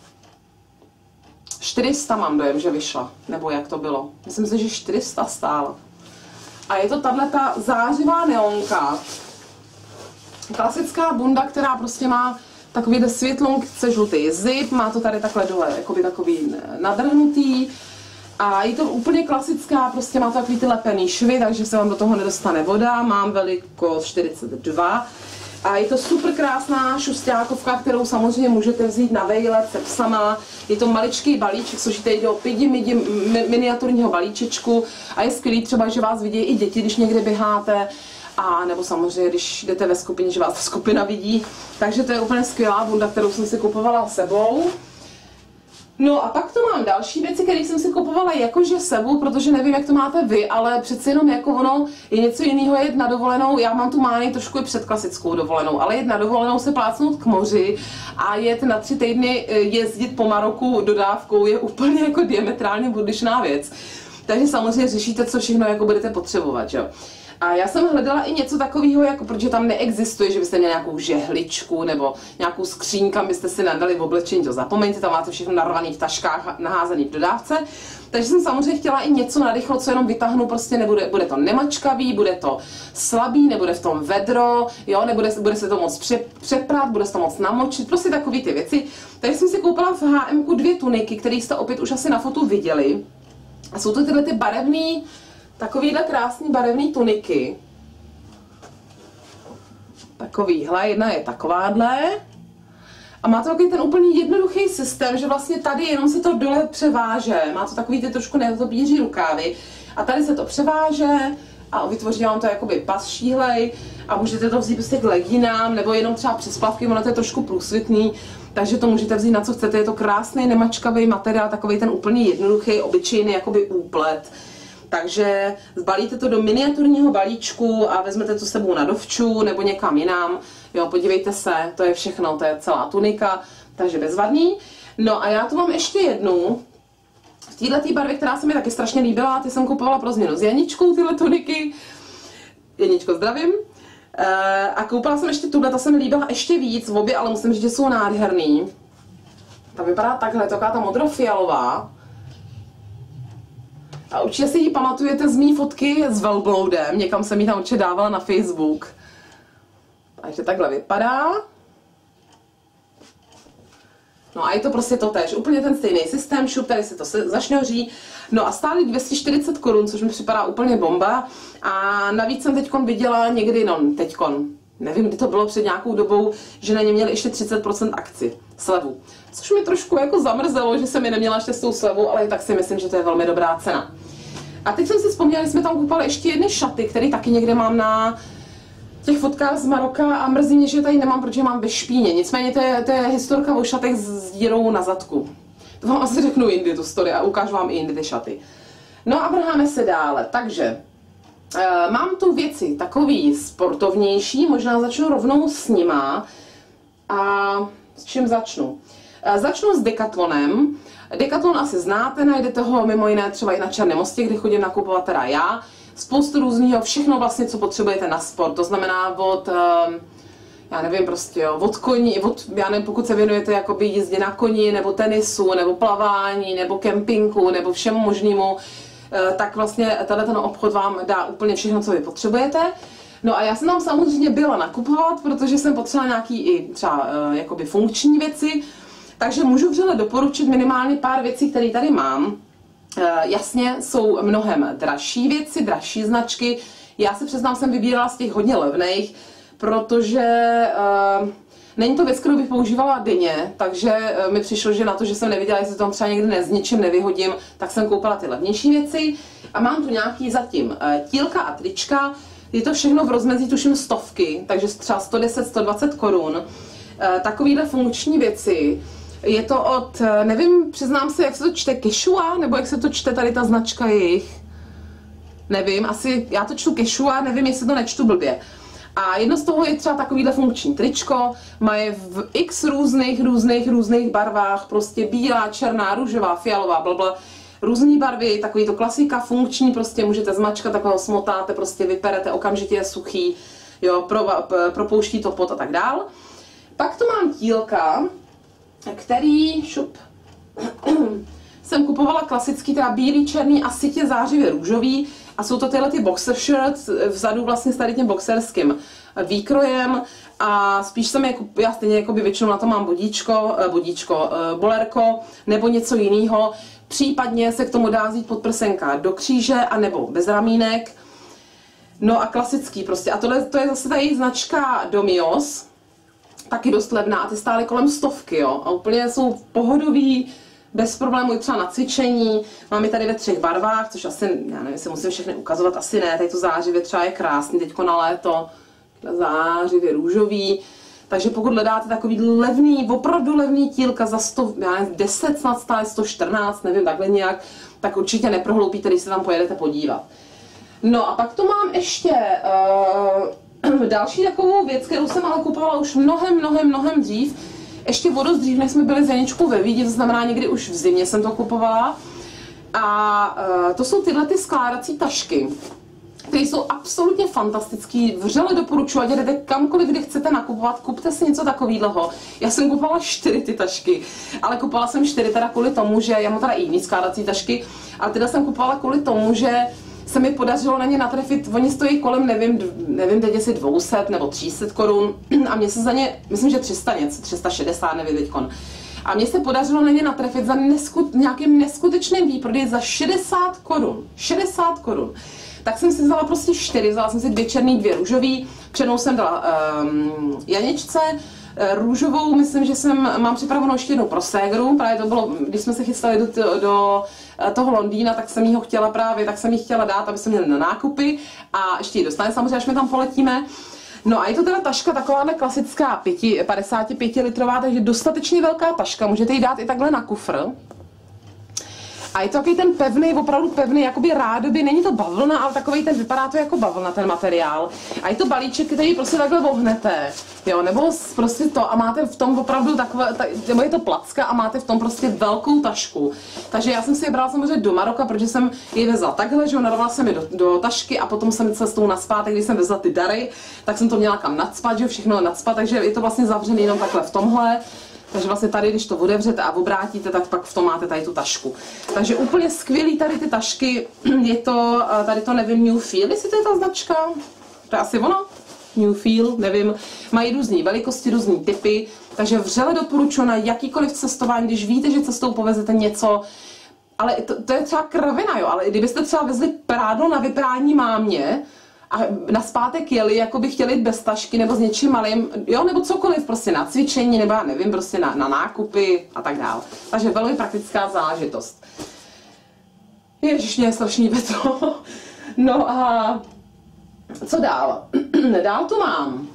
[SPEAKER 1] 400, mám dojem, že vyšla, nebo jak to bylo. Myslím si, že 400 stála. A je to tato zářivá neonka. Klasická bunda, která prostě má takový světlonkce žlutý zip, má to tady takhle dole, jakoby takový nadrhnutý. A je to úplně klasická, prostě má to takový ty lepený švy, takže se vám do toho nedostane voda. Mám velikost 42. A je to super krásná šustákovka, kterou samozřejmě můžete vzít na vejlet se psama. Je to maličký balíček, složitý do miniaturního balíčečku a je skvělý třeba, že vás vidí i děti, když někde běháte. A nebo samozřejmě, když jdete ve skupině, že vás ta skupina vidí. Takže to je úplně skvělá bunda, kterou jsem si kupovala sebou. No a pak tu mám další věci, které jsem si kupovala jakože sebou, protože nevím, jak to máte vy, ale přeci jenom jako ono je něco jiného jet na dovolenou. Já mám tu mánii trošku i před klasickou dovolenou, ale jet na dovolenou se plácnout k moři a jet na 3 týdny jezdit po Maroku dodávkou je úplně jako diametrálně odlišná věc. Takže samozřejmě řešíte, co všechno jako budete potřebovat, jo. A já jsem hledala i něco takového, jako protože tam neexistuje, že byste měli nějakou žehličku nebo nějakou skříň, kam byste si nadali v oblečení, to zapomeňte, tam máte všechno narvané v taškách, naházený v dodávce. Takže jsem samozřejmě chtěla i něco narychlo, co jenom vytáhnu, prostě nebude, bude to nemačkavý, bude to slabý, nebude v tom vedro, jo, bude se to moc přeprat, bude se to moc namočit, prostě takové ty věci. Takže jsem si koupila v H&M 2 tuniky, které jste opět už asi na fotu viděli. A jsou to tyhle ty barevný, takovýhle krásný barevný tuniky. Takovýhle, jedna je takováhle. A má to takový ten úplně jednoduchý systém, že vlastně tady jenom se to dole převáže. Má to takový ty trošku netopíří rukávy. A tady se to převáže a vytvoří vám to jakoby pas šíhlej a můžete to vzít prostě k leginám nebo jenom třeba přes plavky, ono to je trošku průsvitný, takže to můžete vzít na co chcete. Je to krásný nemačkavý materiál, takový ten úplně jednoduchý, obyčejný jakoby úplet. Takže zbalíte to do miniaturního balíčku a vezmete to s sebou na dovču nebo někam jinam. Jo, podívejte se, to je všechno, to je celá tunika, takže bezvadný. No a já tu mám ještě jednu, v této barvě, která se mi taky strašně líbila, ty jsem kupovala pro změnu s Janičkou tyhle tuniky. Janičko, zdravím. A koupila jsem ještě tuhle, ta se mi líbila ještě víc, v obě, ale musím říct, že jsou nádherný. Ta vypadá takhle, taková ta modrofialová. A určitě si ji pamatujete z mý fotky s velbloudem, někam jsem ji tam určitě dávala na Facebook. Takže takhle vypadá. No a je to prostě to též, úplně ten stejný systém, šup, tady se to zašňoří. No a stály 240 korun, což mi připadá úplně bomba. A navíc jsem teďkon viděla někdy, no teďkon, nevím, kdy to bylo před nějakou dobou, že na ně měli ještě 30% akci, slevu. Což mi trošku jako zamrzelo, že jsem je neměla ještě s tou slevou, ale tak si myslím, že to je velmi dobrá cena. A teď jsem si vzpomněla, že jsme tam kupovali ještě jedny šaty, které taky někde mám na těch fotkách z Maroka a mrzí mě, že je tady nemám, protože mám ve špíně. Nicméně to je historka o šatech s dírou na zadku. To vám asi řeknu jindy tu story a ukážu vám i jindy ty šaty. No a vrháme se dále. Takže mám tu věci takový sportovnější, možná začnu rovnou s nima. A s čím začnu? Začnu s Decathlonem. Decathlon asi znáte, najdete ho mimo jiné třeba i na Černém mostě, kde chodím nakupovat teda já. Spoustu různého, všechno vlastně, co potřebujete na sport, to znamená od, já nevím prostě, jo, od koní, já nevím, pokud se věnujete jakoby jízdě na koni, nebo tenisu, nebo plavání, nebo kempinku, nebo všemu možnému, tak vlastně ten obchod vám dá úplně všechno, co vy potřebujete. No a já jsem tam samozřejmě byla nakupovat, protože jsem potřebovala nějaký i třeba jakoby funkční věci, takže můžu vřele doporučit minimálně pár věcí, které tady mám. Jasně jsou mnohem dražší věci, dražší značky. Já se přiznám, jsem vybírala z těch hodně levných, protože není to věc, kterou bych používala denně, takže mi přišlo, že na to, že jsem neviděla, jestli to tam třeba někde s ničím nevyhodím, tak jsem koupila ty levnější věci. A mám tu nějaký zatím tílka a trička, je to všechno v rozmezí tuším stovky, takže třeba 110-120 korun. Takovýhle funkční věci. Je to od, nevím, přiznám se, jak se to čte, Quechua, nebo jak se to čte tady ta značka jejich. Nevím, asi, já to čtu Quechua, nevím, jestli to nečtu blbě. A jedno z toho je třeba takovýhle funkční tričko, mají v x různých barvách, prostě bílá, černá, růžová, fialová, blabla, různé barvy, takový to klasika, funkční, prostě můžete zmačkat, takového smotáte, prostě vyperete, okamžitě je suchý, jo, propouští to pot a tak dál. Pak tu mám tílka, který, jsem kupovala klasický, teda bílý, černý a sitě zářivě růžový a jsou to tyhle ty boxer shirts vzadu vlastně s tady tím boxerským výkrojem a spíš jsem je, já stejně jako by většinou na to mám bolerko nebo něco jiného, případně se k tomu dá vzít podprsenka do kříže a nebo bez ramínek. No a klasický prostě a tohle to je zase tady značka Domios, taky dost levná a ty stály kolem 100, jo, a úplně jsou pohodový, bez problémů třeba na cvičení, mám je tady ve 3 barvách, což asi, já nevím, jestli musím všechny ukazovat, asi ne, tady to zářivě třeba je krásný, teďko na léto, zářivě růžový, takže pokud hledáte takový levný, opravdu levný tílka za 100, já nevím, 10 snad stále 114, nevím, takhle nějak, tak určitě neprohloupíte, když se tam pojedete podívat. No a pak tu mám ještě další takovou věc, kterou jsem ale kupovala už mnohem dřív. Ještě o dost dřív, než jsme byli s Janičkou ve Vídni, to znamená někdy už v zimě jsem to kupovala. A to jsou tyhle ty skládací tašky, které jsou absolutně fantastický. Vřele doporučuji, ať jdete kamkoliv, kde chcete nakupovat, kupte si něco takového. Já jsem kupovala 4 ty tašky, ale kupovala jsem 4 teda kvůli tomu, že já mám teda i jiný skládací tašky, ale teda jsem kupovala kvůli tomu, že se mi podařilo na ně natrefit, oni stojí kolem, nevím teď jestli 200 nebo 300 korun a mě se za ně, myslím, že 300 něco, 360, nevím teďkon. A mně se podařilo na ně natrefit za nějakým neskutečným výprodeji za 60 korun. 60 korun. Tak jsem si vzala prostě 4, vzala jsem si 2 černý, 2 růžový, černou jsem dala Janičce, růžovou, myslím, že mám připravenou ještě jednou pro ségru, právě to bylo, když jsme se chystali do toho Londýna, tak jsem jí ho chtěla právě, tak jsem jí chtěla dát, aby jsme měli na nákupy a ještě ji dostane samozřejmě, až my tam poletíme. No a je to teda taška takováhle klasická 55 litrová, takže dostatečně velká taška, můžete ji dát i takhle na kufr. A je to takový ten pevný, opravdu pevný, jakoby rádoby, není to bavlna, ale takový ten, vypadá to jako bavlna, ten materiál. A je to balíček, který prostě takhle vohnete, jo, nebo prostě to a máte v tom opravdu takové, nebo je to placka a máte v tom prostě velkou tašku. Takže já jsem si je brala samozřejmě do Maroka, protože jsem ji vezla takhle, že jo, narvala jsem je do tašky a potom jsem cestou nazpátek, když jsem vezla ty dary, tak jsem to měla kam nacpat, že jo, všechno nacpat, takže je to vlastně zavřený jenom takhle v tomhle. Takže vlastně tady, když to otevřete a obrátíte, tak pak v tom máte tady tu tašku. Takže úplně skvělý tady ty tašky, je to, tady to nevím, New Feel, jestli to je ta značka, to je asi ono. New Feel, nevím, mají různé velikosti, různé typy, takže vřele doporučuji na jakýkoliv cestování, když víte, že cestou povezete něco, ale to je třeba kravina, jo, ale kdybyste třeba vezli prádlo na vyprání mámě a nazpátek jeli, jako by chtěli jít bez tašky nebo s něčím malým, jo, nebo cokoliv, prostě na cvičení, nebo já nevím, prostě na nákupy a tak dále. Takže velmi praktická záležitost. Ježiš, mě je strašný vetro. No a co dál? Dál tu mám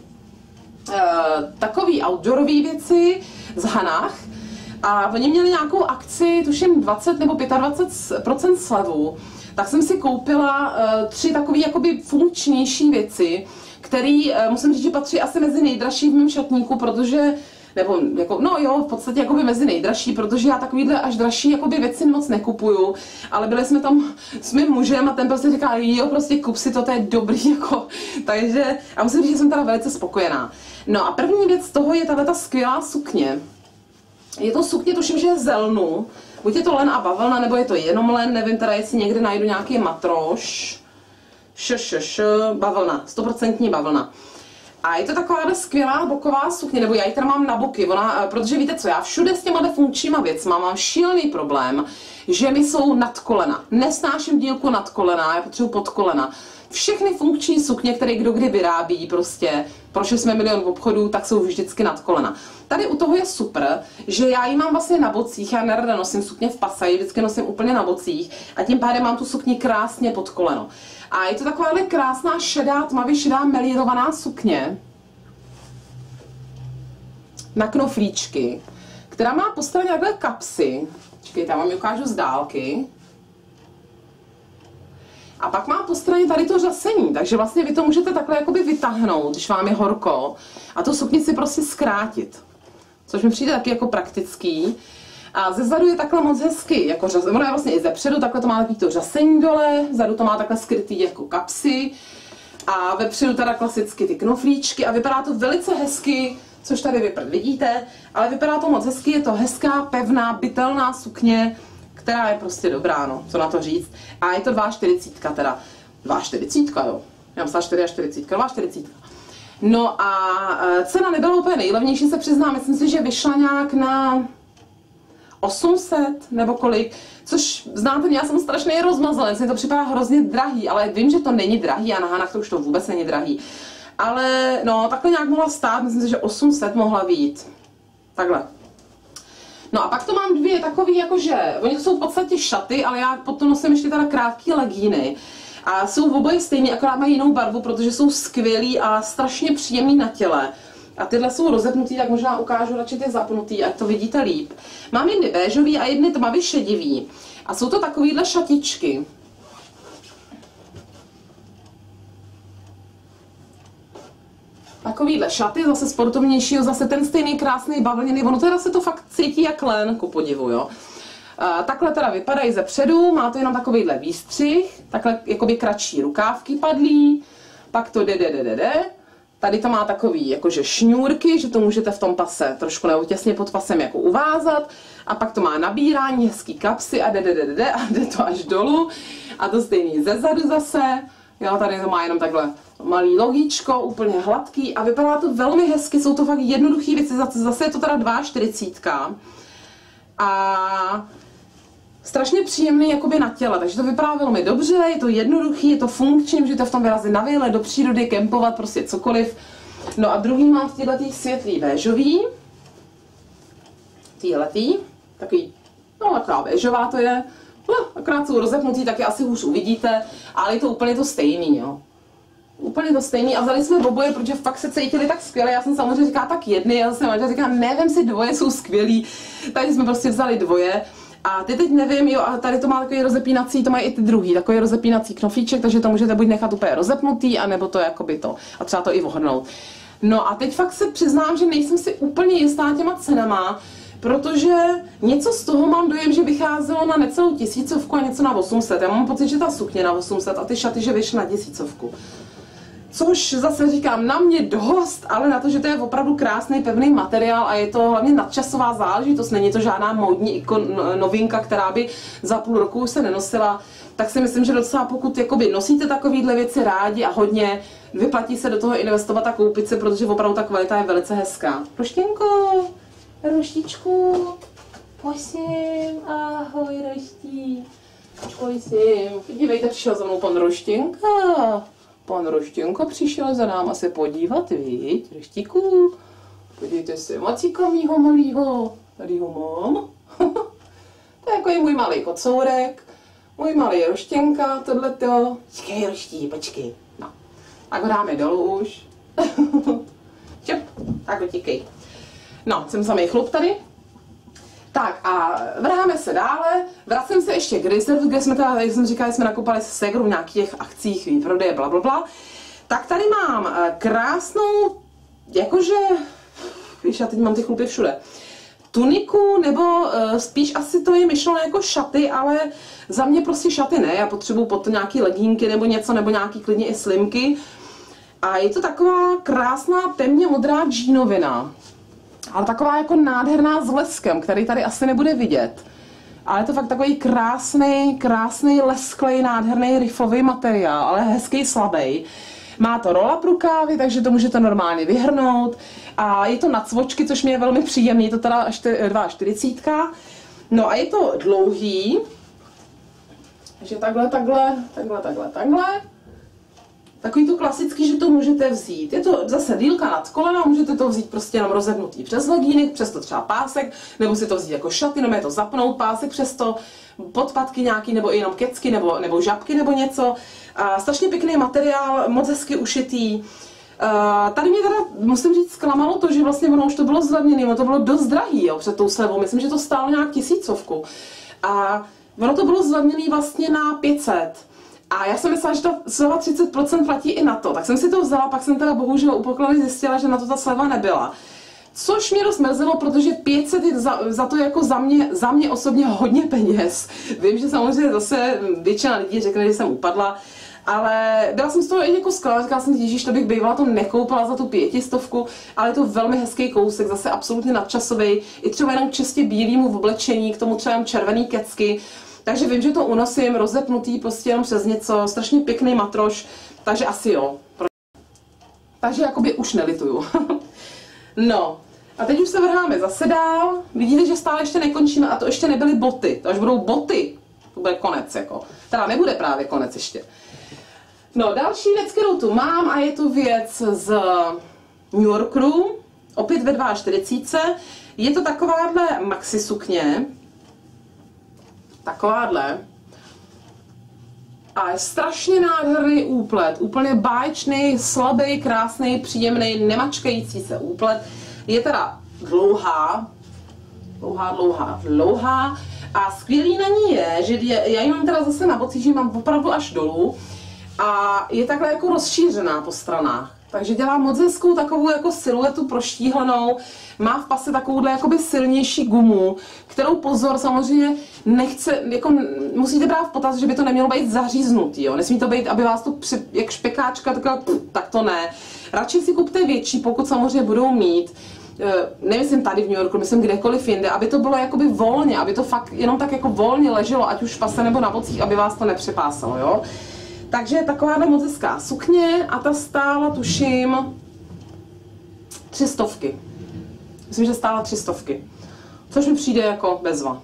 [SPEAKER 1] takový outdoorový věci z Hanach a oni měli nějakou akci, tuším 20 nebo 25% slevu, tak jsem si koupila 3 takové jakoby funkčnější věci, které musím říct, že patří asi mezi nejdražší v mém šatníku, protože nebo jako, no jo, v podstatě jakoby mezi nejdražší, protože já takovýhle až dražší jakoby věci moc nekupuju, ale byli jsme tam s mým mužem a ten prostě říká, jo, prostě kup si to je dobrý, jako, takže, a musím říct, že jsem teda velice spokojená. No a první věc z toho je tato skvělá sukně. Je to sukně, tuším, že je z lnu, buď je to len a bavlna, nebo je to jenom len, nevím teda, jestli někde najdu nějaký matroš, bavlna, 100% bavlna. A je to taková skvělá boková sukně, nebo já ji teda mám na boky, protože víte co, já všude s těma funkčníma věcma mám šílený problém, že mi jsou nad kolena. Nesnáším dílku nad kolena, já potřebuji pod kolena. Všechny funkční sukně, které kdo kdy vyrábí, prostě prošli jsme milion obchodů, tak jsou vždycky nad kolena. Tady u toho je super, že já ji mám vlastně na bocích, já nerada nosím sukně v pasaji, vždycky nosím úplně na bocích a tím pádem mám tu sukni krásně pod koleno. A je to takováhle krásná šedá, tmavě šedá melírovaná sukně na knoflíčky, která má po straně takhle kapsy. Čekejte, já vám ji ukážu z dálky. A pak má po straně tady to řasení, takže vlastně vy to můžete takhle jakoby vytáhnout, když vám je horko, a tu sukni si prostě zkrátit. Což mi přijde taky jako praktický. A ze zadu je takhle moc hezky, jako ono je vlastně i ze předu, takhle to má takový to řasení dole, zadu to má takhle skrytý jako kapsy a vepředu teda klasicky ty knoflíčky a vypadá to velice hezky, což tady vy vidíte, ale vypadá to moc hezky, je to hezká, pevná, bytelná sukně, která je prostě dobrá, no, co na to říct. A je to 2,40 teda, 2,40, jo, já mám 4,40, 2,40. No a cena nebyla úplně nejlevnější, se přiznám, myslím si, že vyšla nějak na 800 nebo kolik, což znáte, já jsem strašný rozmazalenec, mi to připadá hrozně drahý, ale vím, že to není drahý a na Hanach to už to vůbec není drahý. Ale no, takhle nějak mohla stát, myslím si, že 800 mohla vyjít. Takhle. No a pak to mám dvě takový, jakože, oni to jsou v podstatě šaty, ale já potom nosím ještě teda krátké legíny. A jsou oboje stejný, akorát mají jinou barvu, protože jsou skvělý a strašně příjemný na těle. A tyhle jsou rozepnutý, tak možná ukážu radši ty zapnutý, ať to vidíte líp. Mám jedny béžový a jedny tmavě šedivý. A jsou to takovýhle šatičky. Takovýhle šaty, zase sportovnějšího, zase ten stejný krásný bavlněný, ono teda se to fakt cítí jak len, ku podivu, jo. Takhle teda vypadají ze předu, má to jenom takovýhle výstřih, takhle jakoby kratší rukávky padlí, pak to jde. Tady to má takový jakože šňůrky, že to můžete v tom pase trošku nebo těsně pod pasem jako uvázat. A pak to má nabírání, hezký kapsy a jde a jde to až dolů. A to stejný ze zadu zase. Jo, tady to má jenom takhle malý logíčko, úplně hladký a vypadá to velmi hezky, jsou to fakt jednoduché věci, zase je to teda 2,40 a strašně příjemný jakoby na těle, takže to vypadá velmi dobře, je to jednoduchý, je to funkční, můžete v tom vyrazit na výlet, do přírody, kempovat, prostě cokoliv. No a druhý mám v této světlý béžový, takový, no taková béžová to je, no, akorát jsou rozepnutý, tak je asi hůř uvidíte, ale je to úplně to stejný, jo. Úplně to stejný a vzali jsme oboje, protože fakt se cítili tak skvěle. Já jsem samozřejmě říkala tak jedny, já zase manžel říká, ne, vem si dvoje, jsou skvělý. Takže jsme prostě vzali dvoje. A ty teď nevím, jo, a tady to má takový rozepínací, to mají i ty druhý, takový rozepínací knoflíček, takže to můžete buď nechat úplně rozepnutý, anebo to jakoby to. A třeba to i ohrnout. No a teď fakt se přiznám, že nejsem si úplně jistá těma cenama, protože něco z toho mám dojem, že vycházelo na necelou 1000 a něco na 800. Já mám pocit, že ta sukně na 800 a ty šaty, že vyšly na 1000. Což zase říkám, na mě dost, ale na to, že to je opravdu krásný, pevný materiál a je to hlavně nadčasová záležitost, není to žádná módní novinka, která by za půl roku už se nenosila, tak si myslím, že docela pokud jakoby nosíte takovýhle věci rádi a hodně, vyplatí se do toho investovat a koupit se, protože opravdu ta kvalita je velice hezká. Roštěnko, roštičku, prosím, ahoj roští, prosím, podívejte, přišel za mnou pan Roštěnka. Pan Roštěnko přišel za náma se podívat, viď, Roštíku, podívejte se, macíka mýho malýho, tady ho mám. To je jako je můj malý kocourek, můj malý Roštěnka, tohleto. Počkej, Roští, počkej. No, tak ho dáme dolů už. Čep, tak utíkej. No, jsem samý chlup tady. Tak a vrháme se dále, vracím se ještě k Reserve, kde jsme teda, jak jsem říkala, jsme nakupali s segrou v nějakých akcích, výprodeje, blablabla. Tak tady mám krásnou, jakože, víš, já teď mám ty chlupy všude, tuniku, nebo spíš asi to je myšleno jako šaty, ale za mě prostě šaty ne, já potřebuju pod to nějaký legínky nebo něco, nebo nějaký klidně i slimky. A je to taková krásná temně modrá džínovina. Ale taková jako nádherná s leskem, který tady asi nebude vidět. Ale je to fakt takový krásný lesklej, nádherný rifový materiál, ale hezký, slabý. Má to roll-up rukávy, takže to můžete normálně vyhrnout. A je to na cvočky, což mi je velmi příjemný, je to teda 2,40. No a je to dlouhý. Takže takhle. Takový to klasický, že to můžete vzít. Je to zase dílka nad kolena, můžete to vzít prostě jenom rozebnutý přes legíny, přes to třeba pásek, nebo si to vzít jako šaty, nebo je to zapnout pásek přes to, podpatky nějaký, nebo i jenom kecky, nebo žabky, nebo něco. A strašně pěkný materiál, moc hezky ušitý. Tady mě teda, musím říct, zklamalo to, že vlastně ono už to bylo zlevněné, ono to bylo dost drahý, jo, před tou slevou. Myslím, že to stálo nějak 1000. A ono to bylo zlevněné vlastně na 500. A já jsem myslela, že ta sleva 30% platí i na to, tak jsem si to vzala, pak jsem teda bohužel u poklady zjistila, že na to ta sleva nebyla. Což mě dost mrzelo, protože 500 je za to jako za mě osobně hodně peněz. Vím, že samozřejmě zase většina lidí řekne, že jsem upadla, ale byla jsem z toho i jako skvělá, říkala jsem, ježíš, to bych bývala to nekoupila za tu 500, ale je to velmi hezký kousek, zase absolutně nadčasový, i třeba jenom čistě bílému v oblečení, k tomu třeba červený kecky. Takže vím, že to unosím, rozepnutý prostě jenom přes něco, strašně pěkný matroš, takže asi jo. Takže jakoby už nelituju. No, a teď už se vrháme zase dál. Vidíte, že stále ještě nekončíme a to ještě nebyly boty. To až budou boty, to bude konec jako. Teda nebude právě konec ještě. No, další věc, kterou tu mám a je to věc z New Yorku, opět ve 2,40. Je to takováhle maxi sukně. Takováhle. A je strašně nádherný úplet, úplně báječný, slabý, krásný, příjemný, nemačkající se úplet. Je teda dlouhá a skvělý na ní je, že já ji mám teda zase na bocích, že mám opravdu až dolů a je takhle jako rozšířená po stranách. Takže dělá moc hezkou takovou jako siluetu proštíhlenou, má v pase takovouhle jakoby silnější gumu, kterou pozor samozřejmě nechce, jako musíte brát v potaz, že by to nemělo být zaříznutý, jo. Nesmí to být, aby vás to jak špekáčka, tak to ne. Radši si kupte větší, pokud samozřejmě budou mít, nemyslím tady v New Yorku, myslím kdekoliv jinde, aby to bylo jakoby volně, aby to fakt jenom tak jako volně leželo, ať už v pase nebo na bocích, aby vás to nepřepásalo, jo. Takže takováhle moc hezká sukně a ta stála, tuším, 300. Myslím, že stála 300. Což mi přijde jako bezva.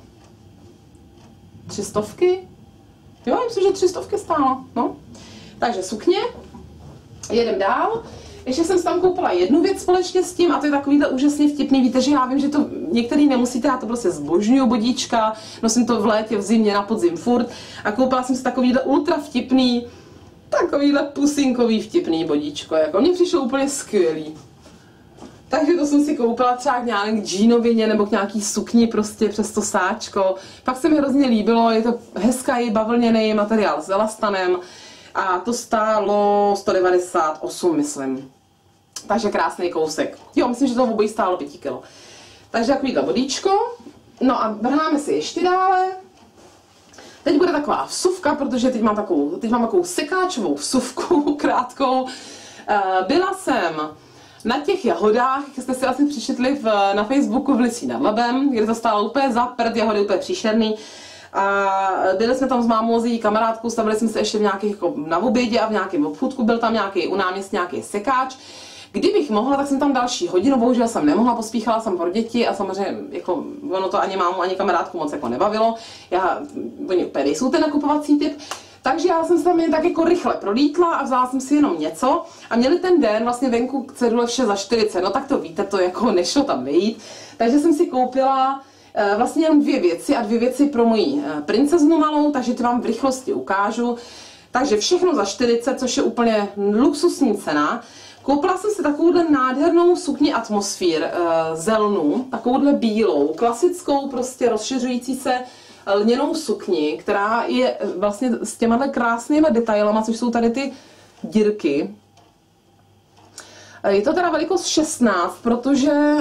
[SPEAKER 1] 300? Jo, myslím, že 300 stála, no. Takže sukně, jedem dál. Ještě jsem si tam koupila jednu věc společně s tím a to je takovýhle úžasně vtipný. Víte, že já vím, že to některý nemusíte, já to prostě zbožňuju bodíčka, nosím to v létě, v zimě, na podzim furt a koupila jsem si takovýhle ultra vtipný, takovýhle pusinkový vtipný bodíčko, jako mně přišlo úplně skvělý. Takže to jsem si koupila třeba k džínovině nebo k nějaký sukni prostě přes to sáčko. Pak se mi hrozně líbilo, je to hezký bavlněný materiál s elastanem. A to stálo 198, myslím. Takže krásný kousek. Jo, myslím, že to obojí stálo 5 kg. Takže takovýhle bodíčko. No a vrháme si ještě dále. Teď bude taková vsuvka, protože teď mám takovou sekáčovou vsuvku krátkou. Byla jsem na těch jahodách, jak jste si asi přečetli na Facebooku v Lisí nad Labem, kde to stálo úplně za prd, jahody úplně příšerný. A byli jsme tam s mámou, s její kamarádkou, stavili jsme se ještě v nějakých, jako na obědě a v nějakém obchůdku, byl tam nějaký u náměstí nějaký sekáč. Kdybych mohla, tak jsem tam další hodinu, bohužel jsem nemohla, pospíchala jsem pro děti a samozřejmě jako, ono to ani mámu, ani kamarádku moc jako nebavilo. Oni úplně nejsou ten nakupovací typ. Takže já jsem se tam jen tak jako rychle prolítla a vzala jsem si jenom něco a měli ten den vlastně venku cedule vše za 40, no tak to víte, to jako nešlo tam vejít. Takže jsem si koupila vlastně jenom 2 věci a 2 věci pro moji princeznu malou, takže ty vám v rychlosti ukážu. Takže všechno za 40, což je úplně luxusní cena. Koupila jsem si takovouhle nádhernou sukni Atmosphere zelnu, takovouhle bílou, klasickou, prostě rozšiřující se lněnou sukni, která je vlastně s těma krásnýma detailama, což jsou tady ty dírky. Je to teda velikost 16, protože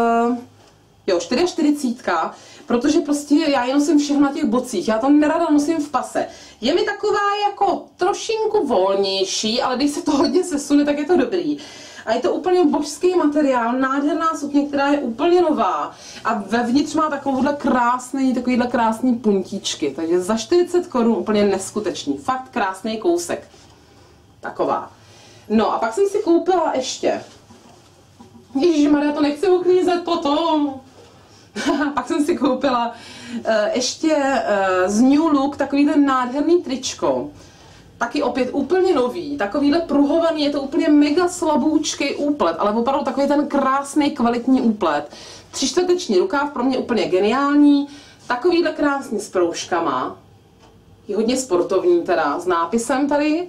[SPEAKER 1] jo, 44, protože prostě já ji nosím všechno na těch bocích, já to nerada nosím v pase. Je mi taková jako trošinku volnější, ale když se to hodně sesune, tak je to dobrý. A je to úplně božský materiál, nádherná sukně, která je úplně nová. A vevnitř má takovýhle krásný puntíčky. Takže za 40 Kč úplně neskutečný. Fakt krásný kousek. Taková. No a pak jsem si koupila ještě. Ježišmarja, to nechci uklízet potom. Pak jsem si koupila ještě z New Look takovýhle nádherný tričko. Taky opět úplně nový, takovýhle pruhovaný, je to úplně mega slaboučkej úplet, ale opravdu takový ten krásný kvalitní úplet. 3/4 rukáv, pro mě úplně geniální, takovýhle krásný s proužkama, je hodně sportovní teda, s nápisem tady,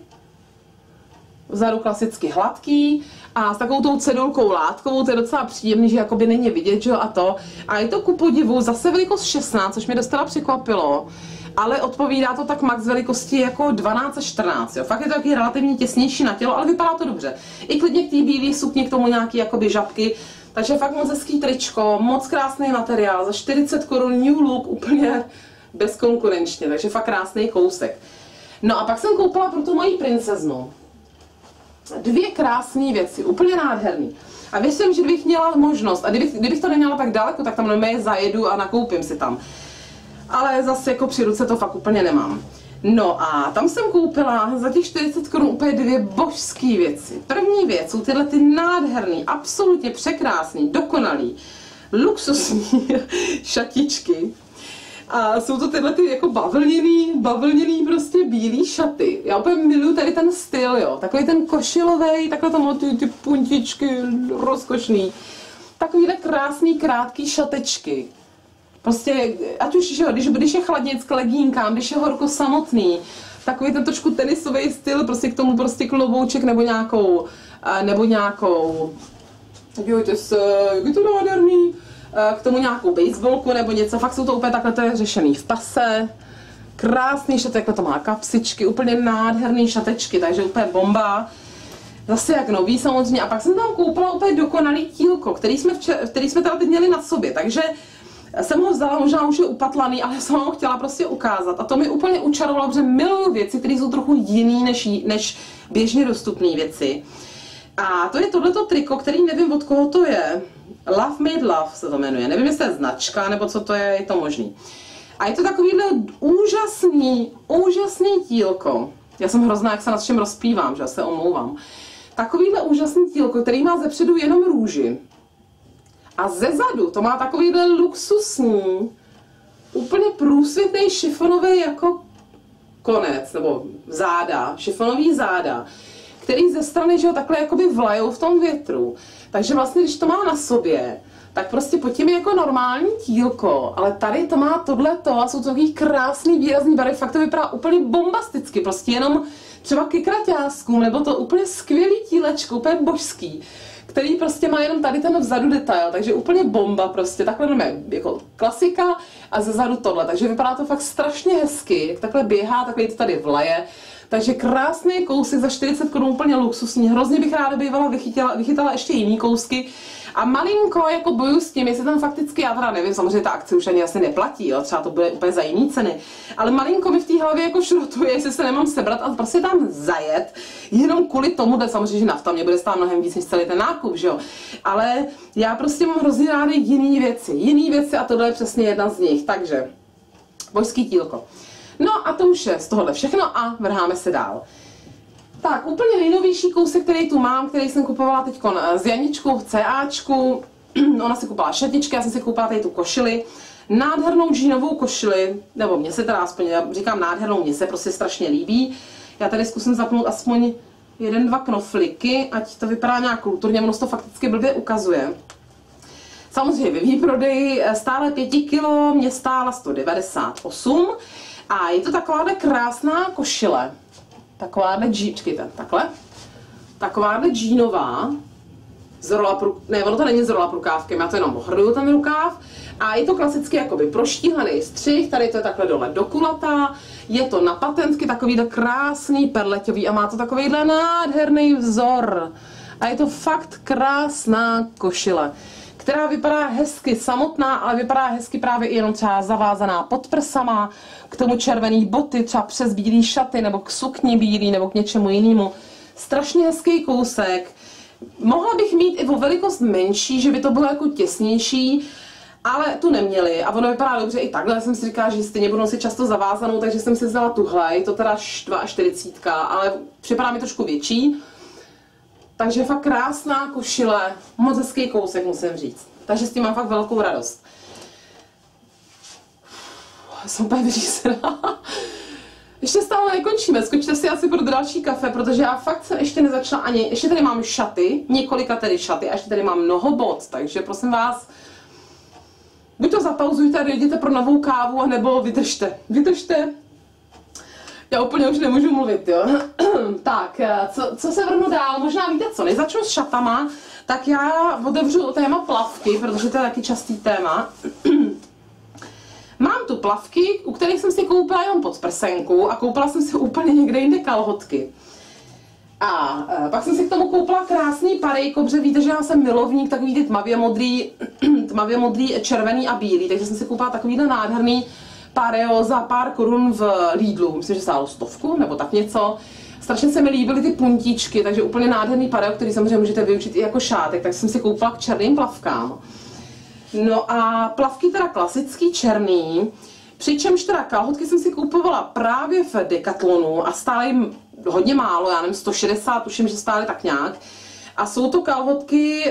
[SPEAKER 1] vzadu klasicky hladký a s takovou tou cedulkou látkovou, to je docela příjemný, že jakoby není vidět, že jo, a to. A je to ku podivu zase velikost 16, což mě docela překvapilo. Ale odpovídá to tak max velikosti jako 12 až 14, jo. Fakt je to taky relativně těsnější na tělo, ale vypadá to dobře. I klidně k té bílé sukni, k tomu nějaký jakoby žabky. Takže fakt moc hezký tričko, moc krásný materiál, za 40 Kč New Look, úplně bezkonkurenčně, takže fakt krásný kousek. No a pak jsem koupila pro tu moji princeznu 2 krásné věci, úplně nádherný. A věřím, že kdybych měla možnost, a kdybych to neměla tak daleko, tak tam normálně zajedu a nakoupím si tam. Ale zase jako při ruce to fakt úplně nemám. No a tam jsem koupila za těch 40 Kč úplně 2 božské věci. První věc jsou tyhle ty nádherný, absolutně překrásný, dokonalý, luxusní šatičky. A jsou to tyhle ty jako bavlněný prostě bílý šaty. Já úplně miluju tady ten styl, jo. Takový ten košilovej, takhle tam má ty puntičky, rozkošný. Takovýhle krásný, krátký šatečky. Prostě, ať už, že jo, když je chladněc k legínkám, když je horko samotný, takový ten trošku tenisový styl, prostě k tomu prostě klobouček nebo nějakou, podívejte se, jak je to nádherný, k tomu nějakou baseballku nebo něco, fakt jsou to úplně takhle, to je řešený v pase, krásný šatek, takhle to má kapsičky, úplně nádherný šatečky, takže úplně bomba. Zase jak nový samozřejmě, a pak jsem tam koupila úplně dokonalý tílko, který jsme teda teď měli na sobě, takže jsem ho vzala, možná už je upatlaný, ale jsem ho chtěla prostě ukázat. A to mi úplně učarovalo, protože miluju věci, které jsou trochu jiný než běžně dostupné věci. A to je tohleto triko, který nevím, od koho to je. Love Made Love se to jmenuje. Nevím, jestli to je značka, nebo co to je to možný. A je to takovýhle úžasný tílko. Já jsem hrozná, jak se nad všem rozpívám, že se omlouvám. Takovýhle úžasný tílko, který má zepředu jenom růži. A zezadu to má takovýhle luxusní, úplně průsvitný šifonový jako konec, nebo záda, šifonový záda, který ze strany, že ho takhle jakoby vlajou v tom větru. Takže vlastně, když to má na sobě, tak prostě pod tím je jako normální tílko, ale tady to má tohleto a jsou to takový krásný výrazný barvy, fakt to vypadá úplně bombasticky, prostě jenom třeba ke kraťáskům, nebo to úplně skvělý tílečko, úplně božský, který prostě má jenom tady ten vzadu detail, takže úplně bomba prostě, takhle máme jako klasika a zezadu tohle, takže vypadá to fakt strašně hezky, jak takhle běhá, takhle to tady vlaje, takže krásný kousek za 40 Kč, úplně luxusní, hrozně bych ráda bývala vychytala ještě jiný kousky, A malinko jako boju s tím, jestli tam fakticky, já teda nevím, samozřejmě ta akce už ani asi neplatí, jo, třeba to bude úplně za jiný ceny, ale malinko mi v té hlavě jako šrotuje, jestli se nemám sebrat a prostě tam zajet, jenom kvůli tomu, samozřejmě, že nafta mě bude stát mnohem víc než celý ten nákup, že jo. Ale já prostě mám hrozně ráda jiný věci a tohle je přesně jedna z nich, takže božský tílko. No a to už je z tohohle všechno a vrháme se dál. Tak, úplně nejnovější kousek, který tu mám, který jsem kupovala teď s Janičkou v CAčku. Ona si koupila šatičky, já jsem si koupila tady tu košili. Nádhernou džínovou košili, nebo mně se teda aspoň, já říkám nádhernou, mně se prostě strašně líbí. Já tady zkusím zapnout aspoň 1-2 knofliky, ať to vypadá nějak kulturně, ono to fakticky blbě ukazuje. Samozřejmě ve výprodeji stále 5 kg, mě stála 198 a je to takováhle krásná košile. Takováhle džínová, ne, ono to není s rolaprukkávkem, já to jenom ohrnuju ten rukáv a je to klasicky jakoby proštíhlený střih, tady to je takhle dole dokulatá, je to na patentky takovýhle krásný perleťový a má to takovýhle nádherný vzor a je to fakt krásná košile, která vypadá hezky samotná, ale vypadá hezky právě i jenom třeba zavázaná pod prsama, k tomu červený boty, třeba přes bílý šaty, nebo k sukni bílý, nebo k něčemu jinému. Strašně hezký kousek. Mohla bych mít i o velikost menší, že by to bylo jako těsnější, ale tu neměli a ono vypadá dobře i takhle. Jsem si říkala, že stejně budu si často zavázanou, takže jsem si vzala tuhle, je to teda 42, ale připadá mi trošku větší. Takže fakt krásná košile, moc hezký kousek, musím říct. Takže s tím mám fakt velkou radost. Jsem úplně vyřízená. Ještě stále nekončíme, skočte si asi pro další kafe, protože já fakt jsem ještě nezačala ani, ještě tady mám šaty, několika tady šaty a ještě tady mám mnoho bot, takže prosím vás, buď to zapauzujte a jděte pro novou kávu, anebo vydržte. Já úplně už nemůžu mluvit, jo. Tak, co se vrhnu dál? Možná víte co, než začnu s šatama, tak já otevřu téma plavky, protože to je taky častý téma. Mám tu plavky, u kterých jsem si koupila jenom podprsenku a koupila jsem si úplně někde jinde kalhotky. A pak jsem si k tomu koupila krásný parejko, protože víte, že já jsem milovník takový ty tmavě modrý, červený a bílý, takže jsem si koupila takovýhle nádherný pareo za pár korun v Lidlu, myslím, že stálo 100 nebo tak něco. Strašně se mi líbily ty puntíčky, takže úplně nádherný pareo, který samozřejmě můžete využít i jako šátek, tak jsem si koupila k černým plavkám. No a plavky teda klasický černý, přičemž teda kalhotky jsem si kupovala právě v Decathlonu a stály jim hodně málo, já nevím, 160, tuším, že stály tak nějak. A jsou to kalhotky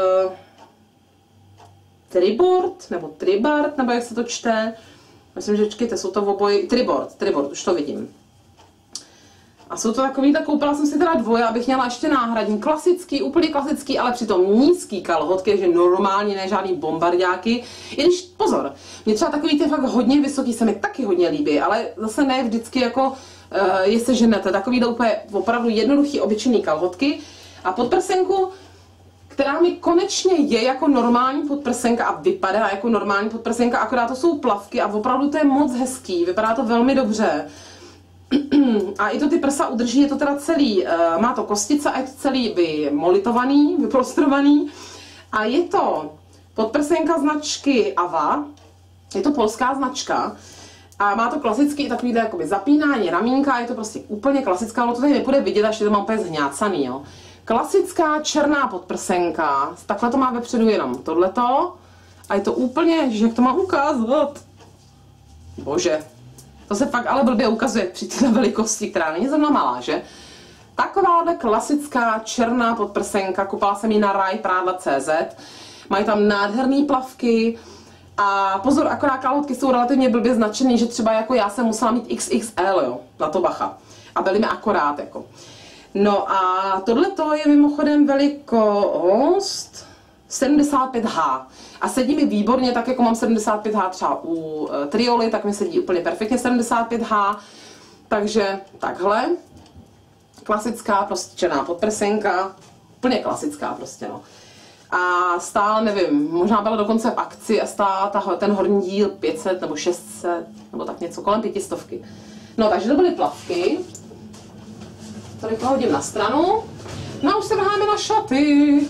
[SPEAKER 1] Tribord, nebo jak se to čte. Myslím, že čekajte, jsou to oboje, Tribord, už to vidím. A jsou to takový, tak koupila jsem si teda dvoje, abych měla ještě náhradní, klasický, úplně klasický, ale přitom nízký kalhotky, že normálně ne žádný bombardáky. I když, pozor, mě třeba takový ty fakt hodně vysoký se mi taky hodně líbí, ale zase ne vždycky jako je seženete, takový úplně opravdu jednoduchý obyčejný kalhotky. A podprsenku, která mi konečně je jako normální podprsenka a vypadá jako normální podprsenka, akorát to jsou plavky a opravdu to je moc hezký, vypadá to velmi dobře. A i to ty prsa udrží, je to teda celý, má to kostice a je to celý vymolitovaný, vyprostrovaný. A je to podprsenka značky Ava, je to polská značka. A má to klasický takovýhle jakoby zapínání ramínka, je to prostě úplně klasická, ono to tady nepůjde vidět, až je to mám úplně zhňácaný, jo. Klasická černá podprsenka, takhle to má vepředu jenom tohleto. A je to úplně, že jak to mám ukázat? Bože. To se fakt ale blbě ukazuje při této velikosti, která není zrovna malá, že? Takováhle klasická černá podprsenka, koupila jsem ji na rajprádla.cz. Mají tam nádherné plavky a pozor, akorát kalhotky jsou relativně blbě značený, že třeba jako já jsem musela mít XXL, jo, na to bacha. A byly mi akorát, jako. No a tohleto je mimochodem velikost 75H. A sedí mi výborně, tak jako mám 75H třeba u Trioly, tak mi sedí úplně perfektně 75H. Takže takhle. Klasická prostě černá podprsenka. Úplně klasická prostě, no. A stále, nevím, možná byla dokonce v akci a stála ten horní díl 500 nebo 600, nebo tak něco, kolem 500. No, takže to byly plavky. To rychle hodím na stranu. No a už se vrháme na šaty.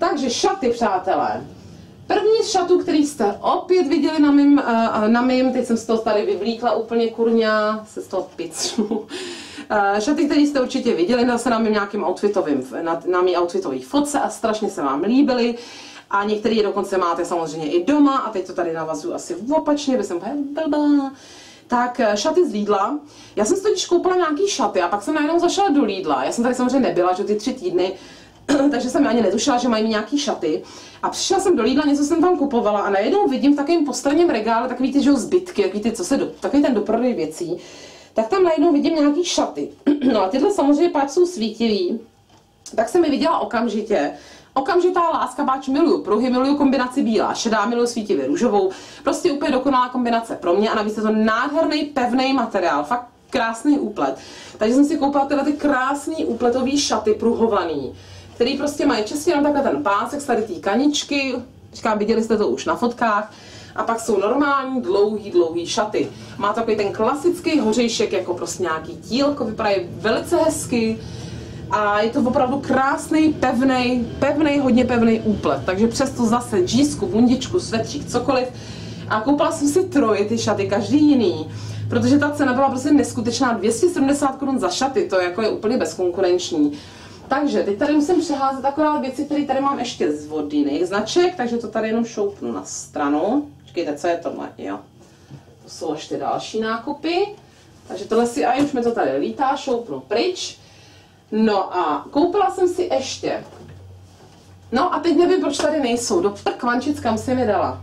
[SPEAKER 1] Takže šaty, přátelé. První z šatů, který jste opět viděli na mým, teď jsem z toho tady vyvlíkla úplně kurňa, se z toho picnu. Šaty, které jste určitě viděli zase na mým nějakým outfitovým, na mý outfitový fotce a strašně se vám líbily. A některý dokonce máte samozřejmě i doma a teď to tady navazuju asi opačně, by jsem blbá. Tak šaty z Lidla. Já jsem si totiž koupila nějaký šaty a pak jsem najednou zašla do Lidla. Já jsem tady samozřejmě nebyla, že ty 3 týdny, takže jsem ani netušila, že mají nějaký šaty. A přišla jsem do Lidla, něco jsem tam kupovala a najednou vidím v takovém postranním regále takový ty, že zbytky, takový ty, takový ten doprodej věcí. Tak tam najednou vidím nějaký šaty. No a tyhle samozřejmě páč jsou svítivý. Tak jsem mi viděla okamžitá láska, páč miluju pruhy, miluju kombinaci bílá, šedá, miluju svítivě růžovou. Prostě úplně dokonalá kombinace pro mě a navíc je to nádherný, pevný materiál, fakt krásný úplet. Takže jsem si koupila tyhle ty krásný úpletový šaty pruhovaný, který prostě mají čistě jenom takhle ten pásek, tady ty kaničky, říkám, viděli jste to už na fotkách, a pak jsou normální dlouhý šaty. Má takový ten klasický hořejšek, jako prostě nějaký tílko, vypadají velice hezky. A je to opravdu krásný, pevný, hodně pevný úplet. Takže přesto zase džísku, bundičku, svetřík, cokoliv. A koupila jsem si 3 ty šaty, každý jiný. Protože ta cena byla prostě neskutečná, 270 Kč za šaty, to jako je úplně bezkonkurenční. Takže teď tady musím přeházet akorát věci, které tady mám ještě od jiných značek, takže to tady jenom šoupnu na stranu. Počkejte, co je tohle? Jo. To jsou ještě další nákupy. Takže tohle si, a už mi to tady lítá, šoupnu pryč. No a koupila jsem si ještě. No a teď nevím, proč tady nejsou. Do prkvančic, kam jsem je dala.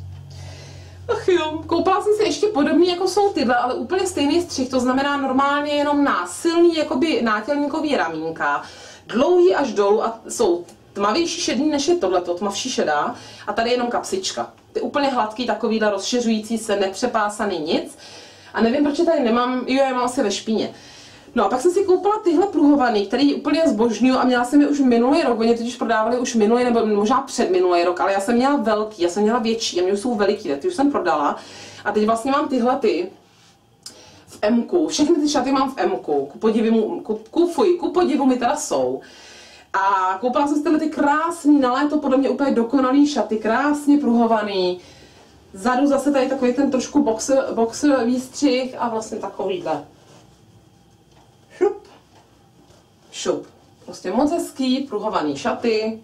[SPEAKER 1] Ach jo, koupila jsem si ještě podobný, jako jsou tyhle, ale úplně stejný střih, to znamená normálně jenom násilný, jakoby nátělníkový ramínka. Dlouhý až dolů a jsou tmavější šedý, než je tohleto, tmavší šedá. A tady je jenom kapsička. Ty úplně hladký, takovýhle rozšiřující se, nepřepásaný nic. A nevím, proč je tady nemám, jo, já mám asi ve špíně. No a pak jsem si koupila tyhle pruhovaný, který úplně zbožňuju a měla jsem je už minulý rok, oni totiž prodávali už minulý nebo možná předminulý rok, ale já jsem měla velký, já jsem měla větší a mě už jsou veliký, ty už jsem prodala. A teď vlastně mám tyhle ty v M-ku, všechny ty šaty mám v M-ku, ku podivu mi teda jsou. A koupila jsem si tyhle ty krásný, na léto podle mě úplně dokonalý šaty, krásně pruhovaný. Vzadu zase tady takový ten trošku boxer výstřih a vlastně takovýhle. Šup. Prostě moc hezký, pruhovaný šaty.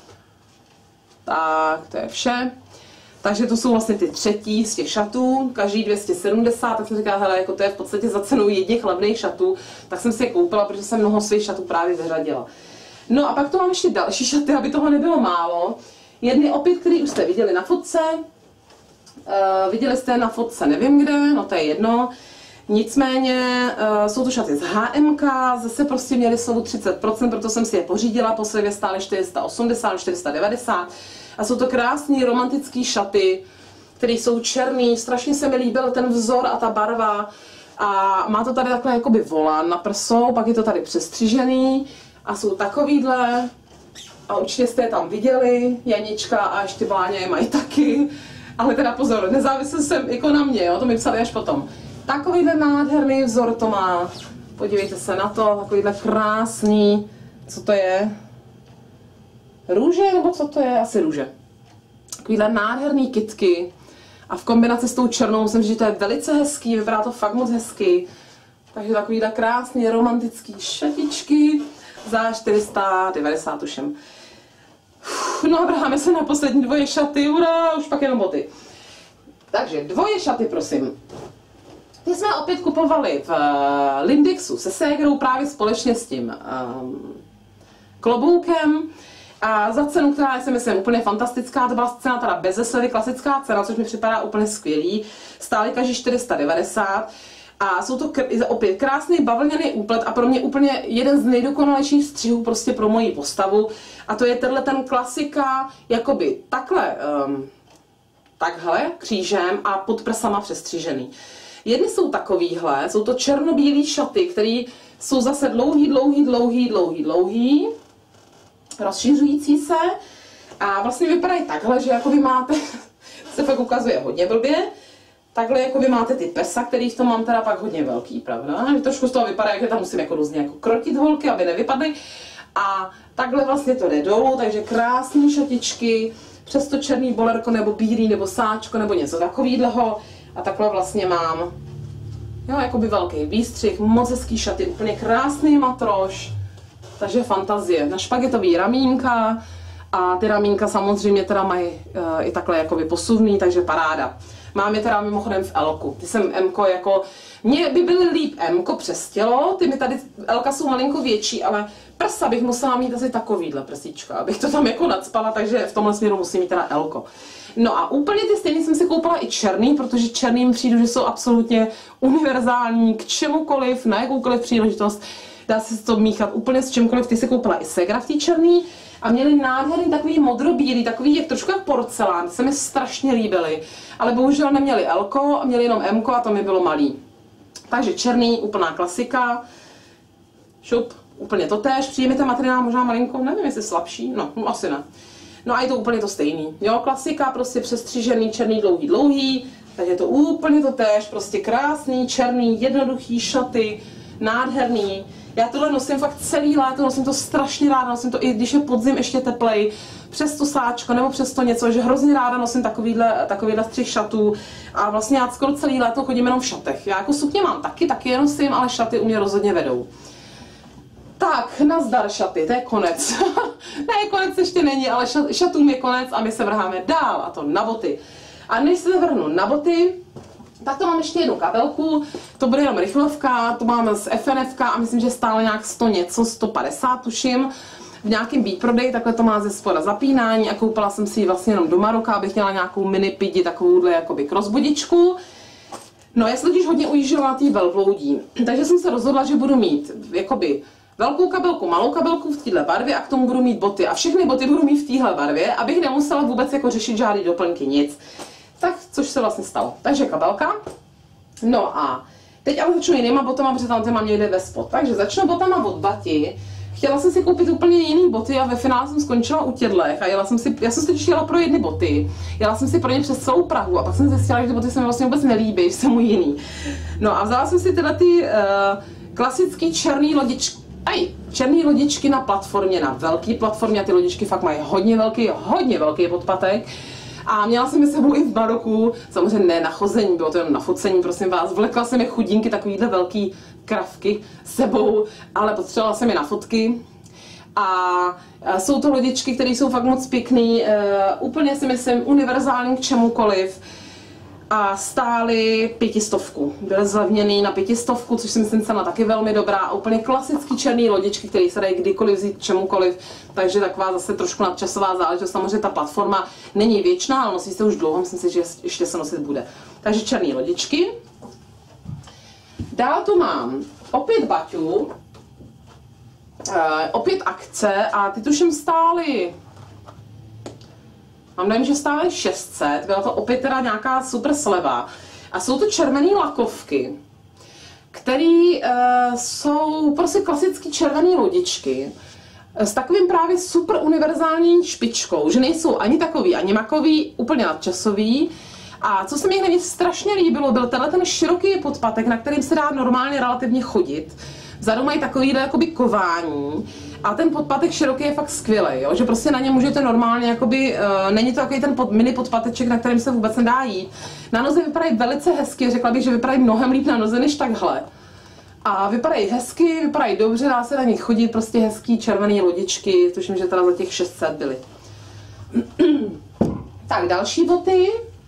[SPEAKER 1] Tak, to je vše. Takže to jsou vlastně ty 3 z těch šatů, každý 270, tak jsem říkala, hele, jako to je v podstatě za cenu jedných levných šatů, tak jsem si je koupila, protože jsem mnoho svých šatů právě vyřadila. No a pak to mám ještě další šaty, aby toho nebylo málo. Jedny opět, který už jste viděli na fotce. Viděli jste na fotce nevím kde, no to je jedno. Nicméně jsou to šaty z HMK, zase prostě měly slevu 30%, proto jsem si je pořídila, po slevě stály 480, 490 a jsou to krásný romantický šaty, které jsou černý, strašně se mi líbil ten vzor a ta barva a má to tady takhle jakoby volán na prsou, pak je to tady přestřižený a jsou takovýhle a určitě jste je tam viděli, Janička a ještě Bláně je mají taky, ale teda pozor, nezávisel jsem jako na mě, jo, to mi psali až potom. Takovýhle nádherný vzor to má. Podívejte se na to, takovýhle krásný, co to je? Růže, nebo co to je? Asi růže. Takovýhle nádherný kytky. A v kombinaci s tou černou musím říct, že to je velice hezký, vypadá to fakt moc hezky. Takže takovýhle krásný romantický šatičky za 490 tuším. No a vrháme se na poslední 2 šaty, ura, už pak jenom boty. Takže 2 šaty, prosím. Ty jsme opět kupovali v Lindexu se ségrou právě společně s tím kloboukem a za cenu, která je si myslím úplně fantastická, to byla cena teda bez slevy, klasická cena, což mi připadá úplně skvělý, stály každý 490 a jsou to opět krásný bavlněný úplet a pro mě úplně jeden z nejdokonalejších střihů prostě pro moji postavu a to je tenhle ten klasika, jakoby takhle křížem a pod prsama přestřižený. Jedny jsou takovýhle, jsou to černobílý šaty, které jsou zase dlouhý, rozšiřující se a vlastně vypadají takhle, že jako vy máte, se fakt ukazuje hodně blbě, takhle jako vy máte ty pesa, který v tom mám teda pak hodně velký, pravda? Že trošku z toho vypadá, jak tam musím jako různě jako krotit holky, aby nevypadly. A takhle vlastně to jde dolů, takže krásné šatičky, přesto černý bolerko nebo bílý nebo sáčko nebo něco takového. A takhle vlastně mám, jo, jakoby velký výstřih, moc hezký šaty, úplně krásný matroš. Takže fantazie. Na špagetový ramínka a ty ramínka samozřejmě teda mají i takhle jakoby posuvný, takže paráda. Mám je teda mimochodem v L-ku. Ty jsem M-ko jako, mně by byly líp M-ko přes tělo, ty mi tady L-ka jsou malinko větší, ale prsa bych musela mít asi takovýhle prsíčka, abych to tam jako nadspala, takže v tomhle směru musím mít teda L-ko. No a úplně ty stejný jsem si koupila i černý, protože černým přijdu, že jsou absolutně univerzální k čemukoliv, na jakoukoliv příležitost. Dá se to míchat úplně s čemkoliv. Ty si koupila i Segra v té černý a měli nádherný takový modrobílý, takový jak trošku jak porcelán, ty se mi strašně líbily. Ale bohužel neměli L-ko, měli jenom M-ko a to mi bylo malý. Takže černý, úplná klasika. Šup, úplně to též. Přijde mi ten materiál možná malinko, nevím jestli slabší, no asi ne. No a je to úplně to stejný, jo, klasika, prostě přestřižený, černý, dlouhý, takže je to úplně to též, prostě krásný, černý, jednoduchý šaty, nádherný. Já tohle nosím fakt celý léto, nosím to strašně ráda, nosím to i když je podzim ještě teplej, přes to sáčko nebo přes to něco, že hrozně ráda nosím takovýhle střih šatů a vlastně já skoro celý léto chodím jenom v šatech. Já jako sukně mám taky je nosím, ale šaty u mě rozhodně vedou. Tak, nazdar šaty, to je konec. Ne, konec ještě není, ale šatům je konec a my se vrháme dál, a to na boty. A než se vrhnu na boty, tak to mám ještě jednu kabelku, to bude jenom rychlovka, to mám z FNF a myslím, že stále nějak 100 něco, 150 tuším, v nějakém výprodeji, takhle to má ze spoda zapínání a koupila jsem si ji vlastně jenom do Maroka, abych měla nějakou mini pidi, takovouhle jakoby crossbodičku. No, já se totiž hodně ujížděla na tý velbloudí, takže jsem se rozhodla, že budu mít jakoby velkou kabelku, malou kabelku v téhle barvě a k tomu budu mít boty. A všechny boty budu mít v téhle barvě, abych nemusela vůbec jako řešit žádný doplňky, nic. Tak, což se vlastně stalo. Takže kabelka. No a teď ale začnu jinýma botama, protože tam ty mám někde ve spod. Takže začnu botama od Bati. Chtěla jsem si koupit úplně jiný boty a ve finále jsem skončila u tědlech a já jsem si totiž jela pro jedny boty. Jela jsem si pro ně přes celou Prahu a pak jsem zjistila, že ty boty se mi vlastně vůbec nelíbí, že jsem mu jiný. No a vzala jsem si tyhle ty klasický černý lodičky. Černé lodičky na platformě, na velké platformě a ty lodičky fakt mají hodně velký podpatek. A měla jsem je sebou i v Maroku, samozřejmě ne na chození, bylo to jenom na focení, prosím vás. Vlekla jsem je chudinky, takovýhle velký kravky sebou, ale potřebovala jsem je na fotky. A jsou to lodičky, které jsou fakt moc pěkný, úplně si myslím univerzální k čemukoliv. A stály 500. Byly zlevněný na 500, což si myslím cena taky velmi dobrá. A úplně klasický černý lodičky, které se dají kdykoliv vzít čemukoliv. Takže taková zase trošku nadčasová záležitost. Samozřejmě ta platforma není věčná, ale nosí se už dlouho, myslím si, že ještě se nosit bude. Takže černý lodičky. Dál tu mám opět baťu, opět akce a ty tuším stály. Mám dojem, že stály 600, byla to opět teda nějaká super sleva. A jsou to červené lakovky, které jsou prostě klasické červené lodičky s takovým právě super univerzální špičkou, že nejsou ani takový, ani makový, úplně nadčasový. A co se mi hlavně strašně líbilo, byl tenhle ten široký podpatek, na kterým se dá normálně relativně chodit. Vzadu mají takovýhle jakoby kování a ten podpatek široký je fakt skvělý, jo? Že prostě na ně můžete normálně, jakoby, není to takový ten mini podpateček, na kterým se vůbec nedá jít. Na noze vypadají velice hezky, řekla bych, že vypadají mnohem líp na noze než takhle. A vypadají hezky, vypadají dobře, dá se na nich chodit, prostě hezký červený lodičky, tuším, že teda za těch 600 byly. Tak, další boty.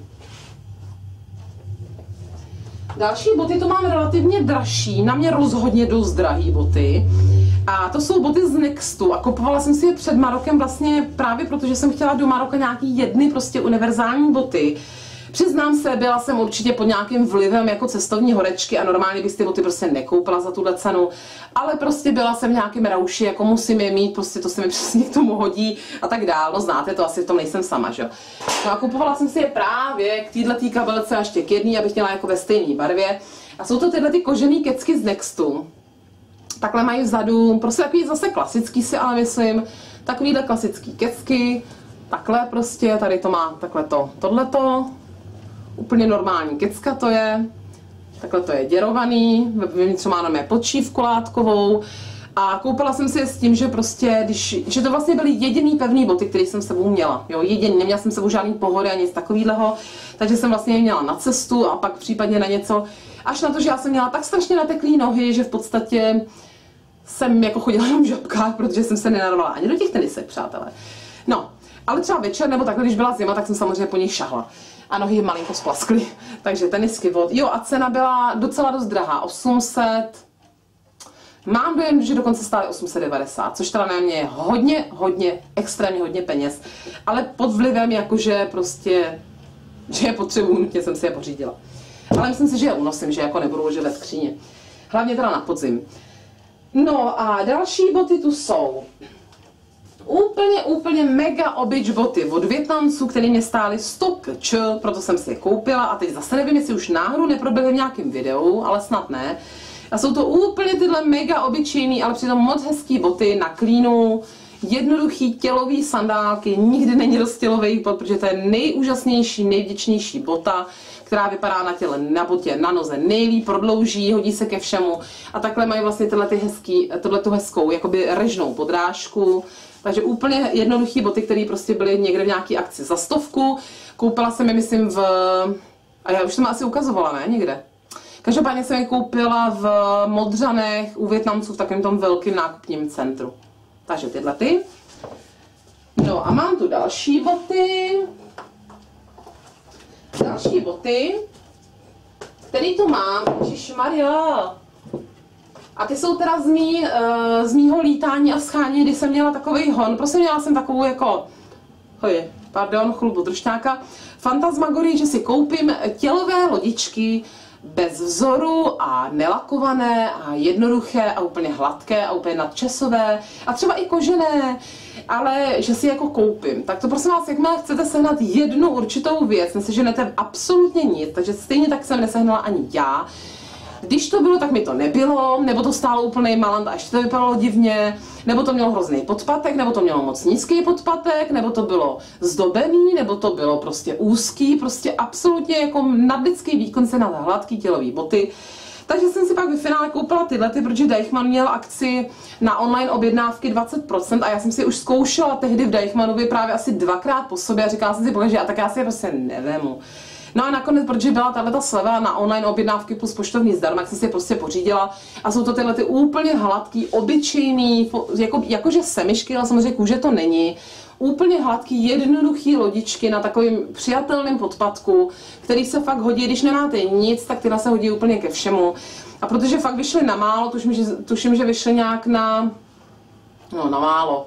[SPEAKER 1] Další boty to mám relativně dražší, na mě rozhodně dost drahý boty. A to jsou boty z Nextu a kupovala jsem si je před Marokem vlastně právě protože jsem chtěla do Maroka nějaký jedny prostě univerzální boty. Přiznám se, byla jsem určitě pod nějakým vlivem jako cestovní horečky a normálně bych ty boty prostě nekoupila za tuhle cenu, ale prostě byla jsem v nějakém rauši, jako musím je mít, prostě to se mi přesně k tomu hodí a tak dál, no znáte to, asi v tom nejsem sama, že jo. No a kupovala jsem si je právě k této kabelce a ještě k jedný, abych měla jako ve stejné barvě a jsou to tyhle ty kožený kecky z Nextu. Takhle mají vzadu, prostě takový zase klasický si ale myslím, takovýhle klasický kecky, takhle prostě, tady to má takhle to, tohleto. Úplně normální kecka to je, takhle to je děrovaný, vevnitř má na mě podšívku látkovou A koupila jsem si je s tím, že prostě, že to vlastně byly jediný pevný boty, které jsem s sebou měla. Jo, jediný, neměla jsem s sebou žádný pohody a nic takového, takže jsem vlastně je měla na cestu a pak případně na něco. Až na to, že já jsem měla tak strašně nateklý nohy, že v podstatě jsem jako chodila jenom v žabkách, protože jsem se nenarvala ani do těch tenisek, přátelé. No, ale třeba večer nebo takhle, když byla zima, tak jsem samozřejmě po nich šahla. A nohy malinko splaskly. Takže tenisky od. Jo, a cena byla docela dost drahá. 800. Mám dojem, že dokonce stály 890, což teda na mě je hodně, extrémně hodně peněz. Ale pod vlivem jakože prostě, že je potřebuju, nutně jsem si je pořídila. Ale myslím si, že je unosím, že jako nebudu ložit ve skříně. Hlavně teda na podzim. No a další boty tu jsou. Úplně mega obyč boty od Vietnamců, které mě stály 100 kč, proto jsem si je koupila a teď zase nevím, jestli už náhodou neproběhly v nějakém videu, ale snad ne. A jsou to úplně tyhle mega obyčejný, ale přitom moc hezký boty na klínu, jednoduchý tělový sandálky, nikdy není dost tělový bod, protože to je nejúžasnější, nejvděčnější bota, která vypadá na těle, na botě, na noze nejlíp, prodlouží, hodí se ke všemu. A takhle mají vlastně tohletu hezkou, jakoby režnou podrážku. Takže úplně jednoduchý boty, které prostě byly někde v nějaké akci za 100. Koupila jsem je, myslím, a já už jsem asi ukazovala, ne? Někde. Každopádně jsem je koupila v Modřanech u Vietnamců v takovém tom velkém nákupním centru. Takže tyhle ty. No a mám tu další boty. Který tu mám. Ježišmarja. A ty jsou teda z mýho lítání a schání, kdy jsem měla takový hon. Prostě měla jsem takovou jako, chlubu držťáka, fantasmagorii, že si koupím tělové lodičky bez vzoru a nelakované a jednoduché a úplně hladké a úplně nadčasové a třeba i kožené, ale že si jako koupím. Tak to prosím vás, jakmile chcete sehnat jednu určitou věc, neseženete absolutně nic, takže stejně tak jsem nesehnala ani já. Když to bylo, tak mi to nebylo, nebo to stálo úplnej malant a ještě to vypadalo divně, nebo to mělo hrozný podpatek, nebo to mělo moc nízký podpatek, nebo to bylo zdobený, nebo to bylo prostě úzký, prostě absolutně jako nadlidský výkon se na hladký tělový boty. Takže jsem si pak ve finále koupila tyhle, protože Deichmann měl akci na online objednávky 20% a já jsem si už zkoušela tehdy v Deichmannovi právě asi 2krát po sobě a říkala jsem si, bože, a tak já si je prostě nevemu. No a nakonec, protože byla tato sleva na online objednávky plus poštovní zdarma, tak jsem si je prostě pořídila a jsou to tyhle ty úplně hladký, obyčejný, jakože semišky, ale samozřejmě kůže to není. Úplně hladký, jednoduchý lodičky na takovým přijatelném podpatku, který se fakt hodí, když nemáte nic, tak tyhle se hodí úplně ke všemu. A protože fakt vyšly na málo, tuším, že vyšly nějak na málo.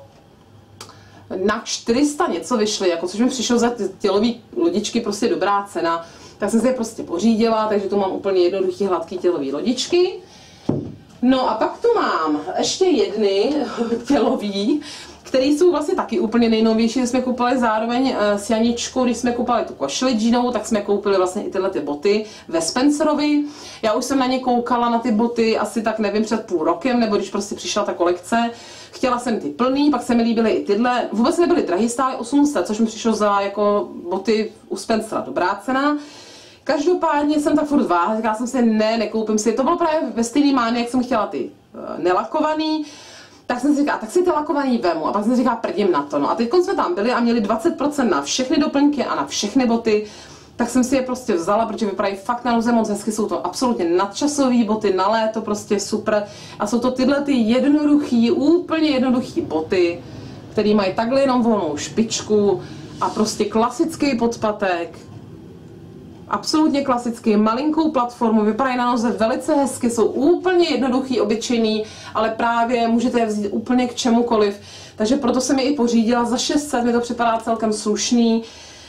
[SPEAKER 1] Na 400 něco vyšly, jako což mi přišlo za tělový lodičky prostě dobrá cena, tak jsem si je prostě pořídila, takže tu mám úplně jednoduchý hladký tělový lodičky. No a pak tu mám ještě jedny tělový, které jsou vlastně taky úplně nejnovější, jsme koupili zároveň s Janičkou, když jsme koupili tu košili džínovou, tak jsme koupili vlastně i tyhle ty boty ve Spencerovi. Já už jsem na ně koukala na ty boty asi tak nevím před půl rokem, nebo když prostě přišla ta kolekce. Chtěla jsem ty plný, pak se mi líbily i tyhle, vůbec nebyly drahý, stály 800, což mi přišlo za jako boty u Spencera dobrá cena. Každopádně jsem tak furt váhla, říkala jsem si, nekoupím si, to bylo právě ve stejný máně, jak jsem chtěla ty nelakovaný. Tak jsem si říkala, tak si ty lakovaný vemu a pak jsem si říkala, prdím na to. No a teď jsme tam byli a měli 20% na všechny doplňky a na všechny boty, tak jsem si je prostě vzala, protože vypadají fakt na noze moc hezky, jsou to absolutně nadčasové boty, na léto prostě super. A jsou to tyhle ty jednoduchý, úplně jednoduchý boty, které mají takhle jenom volnou špičku a prostě klasický podpatek. Absolutně klasický, malinkou platformu, vypadají na noze velice hezky, jsou úplně jednoduchý, obyčejný, ale právě můžete je vzít úplně k čemukoliv. Takže proto jsem je i pořídila za 600, mi to připadá celkem slušný.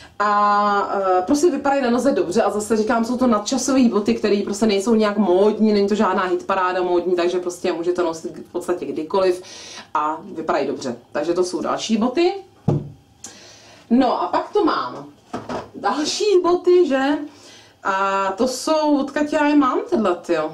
[SPEAKER 1] A prostě vypadají na noze dobře a zase říkám, jsou to nadčasové boty, které prostě nejsou nějak módní, není to žádná hitparáda módní, takže prostě můžete nosit v podstatě kdykoliv a vypadají dobře. Takže to jsou další boty. No a pak tu mám další boty, že? A to jsou, odkud já je mám tyhle, jo.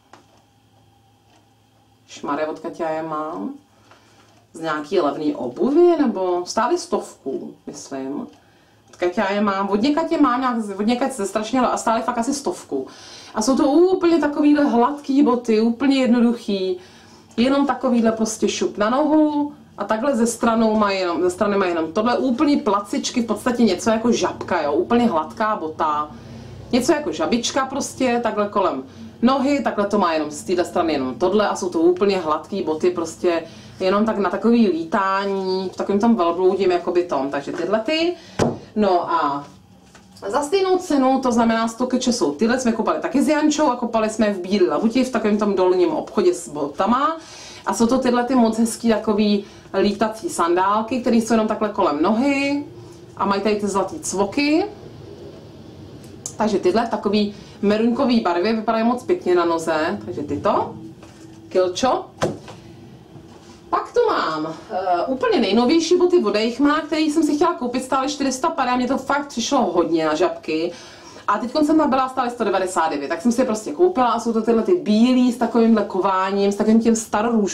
[SPEAKER 1] Šmary, odkud já je mám. Z nějaký levný obuvy, nebo stály 100, myslím. Odkud já je mám, od někaď se strašně, a stály fakt asi 100. A jsou to úplně takovýhle hladký boty, úplně jednoduchý. Jenom takovýhle prostě šup na nohu a takhle ze strany mají jenom tohle úplný placičky, v podstatě něco jako žabka, jo, úplně hladká bota. Něco jako žabička prostě, takhle kolem nohy, takhle to má jenom z téhle strany jenom tohle a jsou to úplně hladký boty, prostě jenom tak na takový lítání, v takovým tom velbloudím jakoby tom, takže tyhle ty. No a za stejnou cenu, to znamená 100 keče jsou tyhle, jsme koupali taky s Jančou a koupali jsme v Bílé Labuti v takovém tom dolním obchodě s botama. A jsou to tyhle ty moc hezký takový lítací sandálky, které jsou jenom takhle kolem nohy a mají tady ty zlatý cvoky. Takže tyhle takový merunkový barvy vypadají moc pěkně na noze, takže tyto, kilčo. Pak tu mám úplně nejnovější boty od Eichmanna, který jsem si chtěla koupit, stále 450 a mně to fakt přišlo hodně na žabky. A teď jsem tam byla stále 199, tak jsem si je prostě koupila a jsou to tyhle ty bílý s takovýmhle kováním, s takovým tím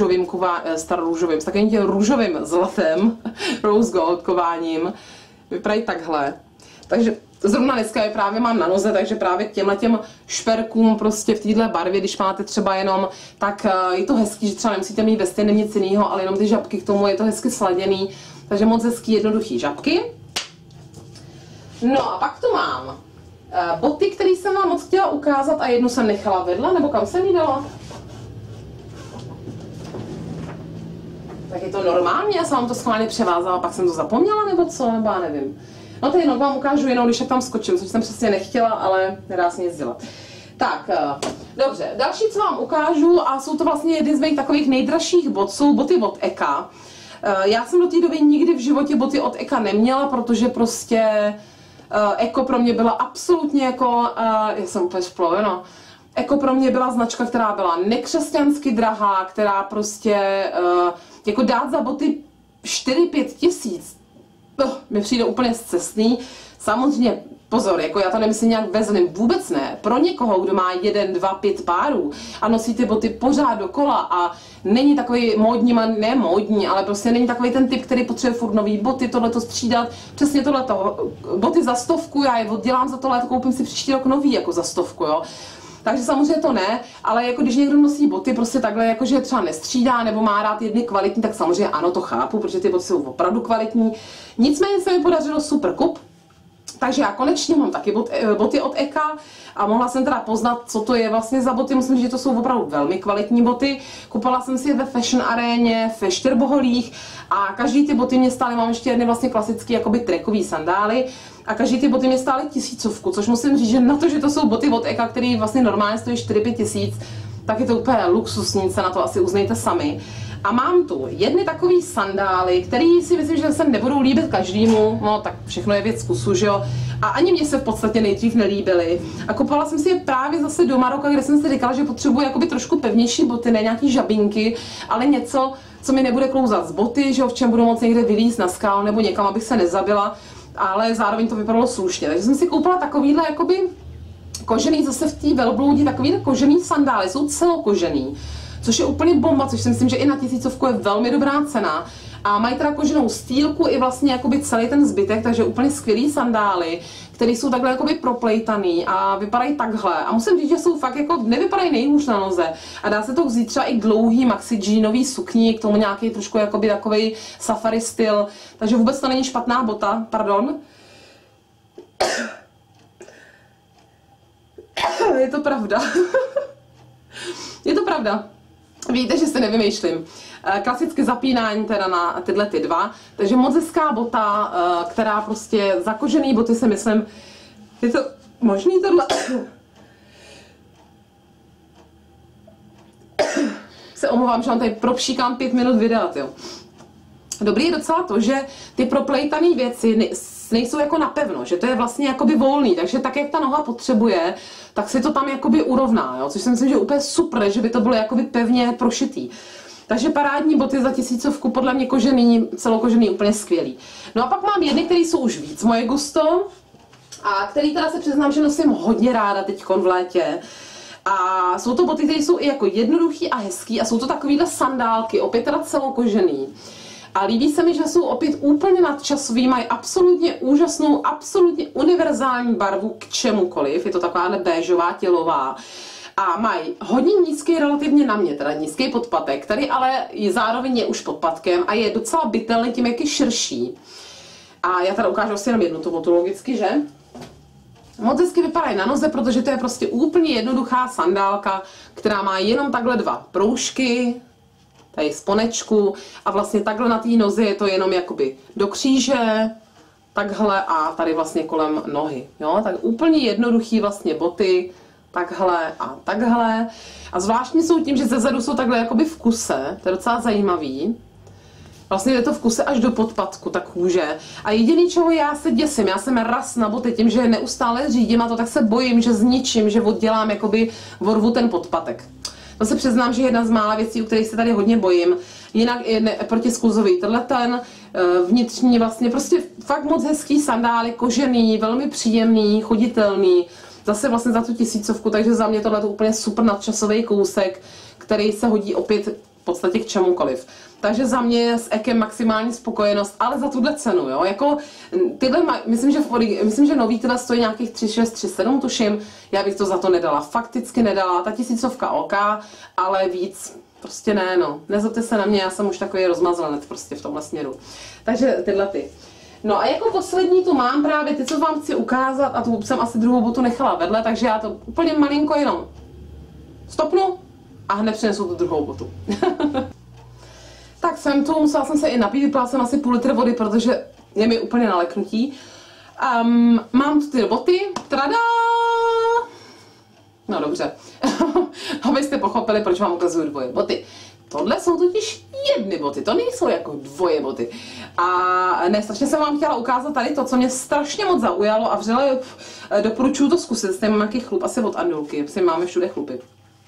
[SPEAKER 1] s takovým tím růžovým zlatem, rose gold kováním. Vypadají takhle. Takže zrovna dneska je právě mám na noze, takže právě k těmhletěm šperkům prostě v téhle barvě, když máte třeba jenom, tak je to hezký, že třeba nemusíte mít ve stejném nic jiného, ale jenom ty žabky k tomu je to hezky sladěný, takže moc hezký jednoduchý žabky. No a pak tu mám boty, které jsem vám moc chtěla ukázat a jednu jsem nechala vedle, nebo kam jsem ji dala? Tak je to normálně, já jsem vám to schválně převázala, pak jsem to zapomněla, nebo co, nebo já nevím. No to jenom vám ukážu jenom, když tam skočím, což jsem přesně nechtěla, ale nedá se nic dělat. Tak, dobře, další, co vám ukážu, a jsou to vlastně jedny z mých takových nejdražších bot, jsou boty od Eka. Já jsem do té doby nikdy v životě boty od Eka neměla, protože prostě Eko pro mě byla absolutně jako, já jsem úplně šplovena. Eko pro mě byla značka, která byla nekřesťansky drahá, která prostě, jako dát za boty 4-5 tisíc, mi přijde úplně scestný. Samozřejmě, pozor, jako já to nemyslím nějak ve zlým, vůbec ne. Pro někoho, kdo má 1, 2, 5 párů a nosí ty boty pořád dokola a není takový módní, ne módní, ale prostě není takový ten typ, který potřebuje furt nový boty, tohleto střídat, přesně tohleto, boty za 100, já je oddělám za tohle, koupím si příští rok nový jako za 100, jo. Takže samozřejmě to ne, ale jako když někdo nosí boty prostě takhle, jakože třeba nestřídá nebo má rád jedny kvalitní, tak samozřejmě ano, to chápu, protože ty boty jsou opravdu kvalitní. Nicméně se mi podařilo super kup, takže já konečně mám taky boty od Eka a mohla jsem teda poznat, co to je vlastně za boty. Myslím, že to jsou opravdu velmi kvalitní boty. Kupovala jsem si je ve Fashion Aréně, ve Štěrboholích a každý ty boty mě stály, mám ještě jedny vlastně klasické jakoby trackový sandály a každý ty boty mě stály 1000, což musím říct, že na to, že to jsou boty od Eka, které vlastně normálně stojí 4-5 tisíc, tak je to úplně luxusní, se na to asi uznejte sami. A mám tu jedny takový sandály, který si myslím, že se nebudou líbit každému, no tak všechno je věc vkusu, že jo. A ani mě se v podstatě nejdřív nelíbily. A kupovala jsem si je právě zase do Maroka, kde jsem si říkala, že potřebuji jakoby trošku pevnější boty, ne nějaký žabinky, ale něco, co mi nebude klouzat z boty, že jo, v čem budu moc někde vylízt na skálu nebo někam, abych se nezabila, ale zároveň to vypadalo slušně. Takže jsem si koupila takovýhle jakoby kožený, zase v té velbloudi, takovýhle kožený sandály, jsou celokožený. Což je úplně bomba, což si myslím, že i na 1000 je velmi dobrá cena. A mají teda koženou stýlku i vlastně jakoby celý ten zbytek, takže úplně skvělý sandály, které jsou takhle jakoby proplejtaný a vypadají takhle. A musím říct, že jsou fakt jako, nevypadají nejhůř na noze. A dá se to vzít třeba i dlouhý maxi džínový sukni, k tomu nějaký trošku jakoby takový safari styl. Takže vůbec to není špatná bota, pardon. Je to pravda. Je to pravda. Víte, že se nevymýšlím. Klasické zapínání teda na tyhle ty dva. Takže moc hezká bota, která prostě za kožený boty si myslím, je to možný tohle. Se omlouvám, že vám tady propšíkám 5 minut videa, tyjo. Dobrý je docela to, že ty proplejtané věci nejsou jako napevno, že to je vlastně jakoby volný, takže tak, jak ta noha potřebuje, tak si to tam jakoby urovná, jo? Což si myslím, že je úplně super, že by to bylo jakoby pevně prošitý. Takže parádní boty za 1000, podle mě kožený, celokožený, úplně skvělý. No a pak mám jedny, které jsou už víc moje gusto a který teda se přiznám, že nosím hodně ráda teď v létě. A jsou to boty, které jsou i jako jednoduchý a hezký a jsou to takovýhle sandálky, opět teda celokožený. A líbí se mi, že jsou opět úplně nadčasový, mají absolutně úžasnou, absolutně univerzální barvu k čemukoliv, je to takováhle béžová tělová. A mají hodně nízký relativně na mě, teda nízký podpatek, který ale zároveň je už podpatkem a je docela bytelný tím, jak je širší. A já teda ukážu asi jenom jednu tu botu logicky, že? Moc hezky vypadají na noze, protože to je prostě úplně jednoduchá sandálka, která má jenom takhle dva proužky, tady sponečku a vlastně takhle na té noze je to jenom jakoby do kříže, takhle a tady vlastně kolem nohy, jo? Tak úplně jednoduchý vlastně boty, takhle a takhle. A zvláštní jsou tím, že zezadu jsou takhle jakoby v kuse, to je docela zajímavý. Vlastně je to v kuse až do podpatku, ta kůže. A jediný, čeho já se děsím, já jsem raz na boty tím, že neustále řídím a to tak se bojím, že zničím, že oddělám jakoby vorvu ten podpatek. To se přiznám, že je jedna z mála věcí, u kterých se tady hodně bojím. Jinak je protiskluzový tenhle ten, vnitřní vlastně prostě fakt moc hezký sandály, kožený, velmi příjemný, choditelný. Zase vlastně za tu 1000, takže za mě tohle je úplně super nadčasový kousek, který se hodí opět v podstatě k čemukoliv. Takže za mě je s Ekem maximální spokojenost, ale za tuhle cenu, jo, jako tyhle, myslím, že nový tyhle stojí nějakých 3,6, 3,7 tuším, já bych to za to nedala, fakticky nedala, ta 1000 OK, ale víc prostě ne, no, nezlobte se na mě, já jsem už takový rozmazlenec prostě v tomhle směru. Takže tyhle ty. No a jako poslední tu mám právě ty, co vám chci ukázat, a tu jsem asi druhou botu nechala vedle, takže já to úplně malinko jenom stopnu a hned přinesu tu druhou botu. Tak jsem tu, musela jsem se i napít, vypila jsem asi půl litr vody, protože je mi úplně na leknutí. Mám tu ty boty, tada! No dobře, abyste pochopili, proč vám ukazuju dvoje boty. Tohle jsou totiž jedny boty, to nejsou jako dvoje boty. A ne, strašně jsem vám chtěla ukázat tady to, co mě strašně moc zaujalo a vřele doporučuji to zkusit. Zde mám nějaký chlup, asi od Andulky, si máme všude chlupy.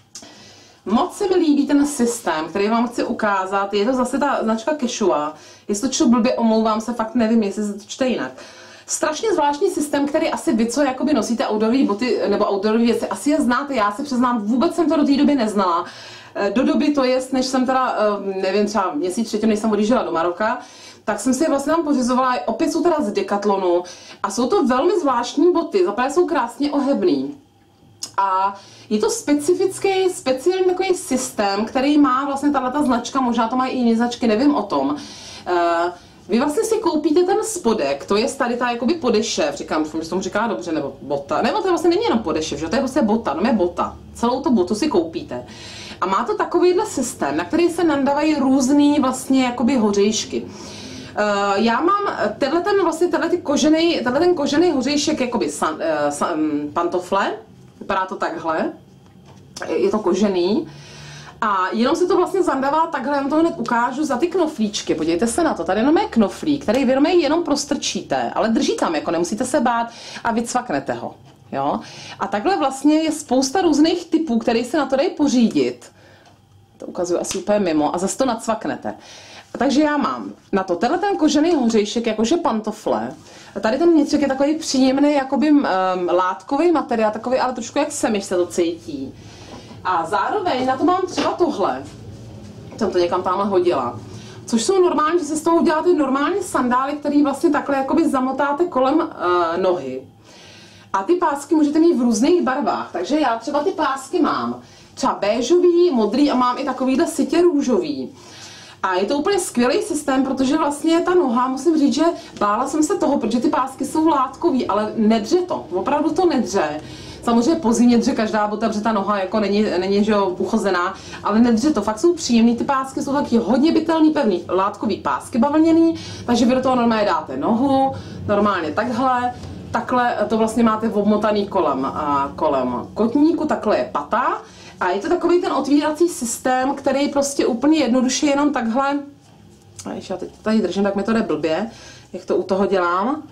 [SPEAKER 1] Moc se mi líbí ten systém, který vám chci ukázat. Je to zase ta značka Quechua. Jestli to čtu blbě, omlouvám se, fakt nevím, jestli se to čte jinak. Strašně zvláštní systém, který asi vy, co jakoby nosíte outdoorové boty nebo outdoorové věci, asi je znáte, já si přiznám, vůbec jsem to do té doby neznala. Do doby to je, než jsem teda, nevím, třeba měsíc předtím, než jsem odjížděla do Maroka, tak jsem si je vlastně tam pořizovala, opět jsou teda z Decathlonu a jsou to velmi zvláštní boty, zaprvé jsou krásně ohebný. A je to speciální takový systém, který má vlastně tato značka, možná to mají i jiné značky, nevím o tom. Vy vlastně si koupíte ten spodek, to je tady ta jakoby podešev, říkám, že tomu říká dobře, nebo bota, nebo to vlastně není jenom podešev, že to je vlastně bota, no je bota, celou tu botu si koupíte. A má to takovýhle systém, na který se nandávají různý vlastně jakoby hořejšky. Já mám tenhle kožený hořejšek jakoby pantofle, vypadá to takhle, je to kožený. A jenom se to vlastně zandává takhle, já vám to hned ukážu za ty knoflíčky, podívejte se na to, tady jenom je knoflík, který vy jenom prostrčíte, ale drží tam, jako nemusíte se bát a vycvaknete ho, jo. A takhle vlastně je spousta různých typů, který se na to dají pořídit, to ukazuju asi úplně mimo, a zase to nacvaknete. Takže já mám na to tenhle ten kožený hořejšek, jakože pantofle, tady ten vnitřek je takový příjemný, jakoby látkový materiál, takový, ale trošku jak semiš se to cítí. A zároveň na to mám třeba tohle. Jsem to někam tamhle hodila. Což jsou normální, že se z toho uděláte normální sandály, který vlastně takhle jakoby zamotáte kolem nohy. A ty pásky můžete mít v různých barvách. Takže já třeba ty pásky mám třeba béžový, modrý a mám i takovýhle sytě růžový. A je to úplně skvělý systém, protože vlastně ta noha, musím říct, že bála jsem se toho, protože ty pásky jsou látkový, ale nedře to. Opravdu to nedře. Samozřejmě po zimě dře každá bota, protože ta noha jako není že jo, uchozená, ale nedře to, fakt jsou příjemný, ty pásky jsou taky hodně bytelný, pevný, látkový pásky bavlněný, takže vy do toho normálně dáte nohu, normálně takhle to vlastně máte obmotaný kolem kotníku, takhle je pata a je to takový ten otvírací systém, který prostě úplně jednoduše jenom takhle, a já teď tady držím, tak mi to jde blbě, jak to u toho dělám.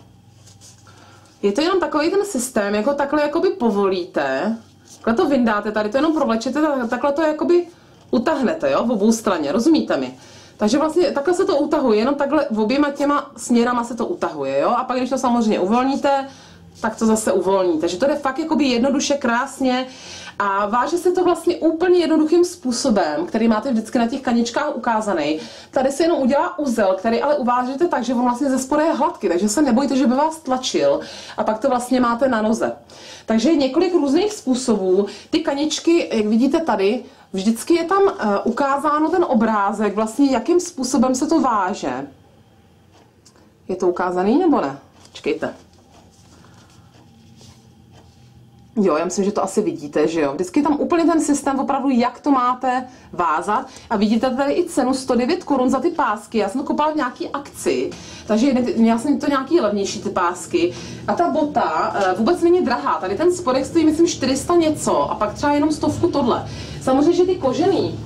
[SPEAKER 1] Je to jenom takový ten systém, jako takhle jakoby povolíte, takhle to vyndáte, tady to jenom provlečete, takhle to jakoby utahnete, jo, v obou straně, rozumíte mi? Takže vlastně takhle se to utahuje, jenom takhle oběma těma směrama se to utahuje, jo, a pak když to samozřejmě uvolníte, tak to zase uvolní. Takže to jde fakt jakoby jednoduše, krásně a váže se to vlastně úplně jednoduchým způsobem, který máte vždycky na těch kaničkách ukázaný. Tady se jenom udělá uzel, který ale uvážete tak, že on vlastně ze spoda je hladký, takže se nebojte, že by vás tlačil a pak to vlastně máte na noze. Takže několik různých způsobů. Ty kaničky, jak vidíte tady, vždycky je tam ukázáno ten obrázek, vlastně jakým způsobem se to váže. Je to ukázaný nebo ne? Počkejte. Jo, já myslím, že to asi vidíte, že jo. Vždycky je tam úplně ten systém opravdu, jak to máte vázat. A vidíte tady i cenu 109 korun za ty pásky. Já jsem to koupila v nějaký akci, takže měla jsem to nějaký levnější ty pásky. A ta bota vůbec není drahá. Tady ten spodek stojí, myslím, 400 něco a pak třeba jenom 100 tohle. Samozřejmě, že ty kožený,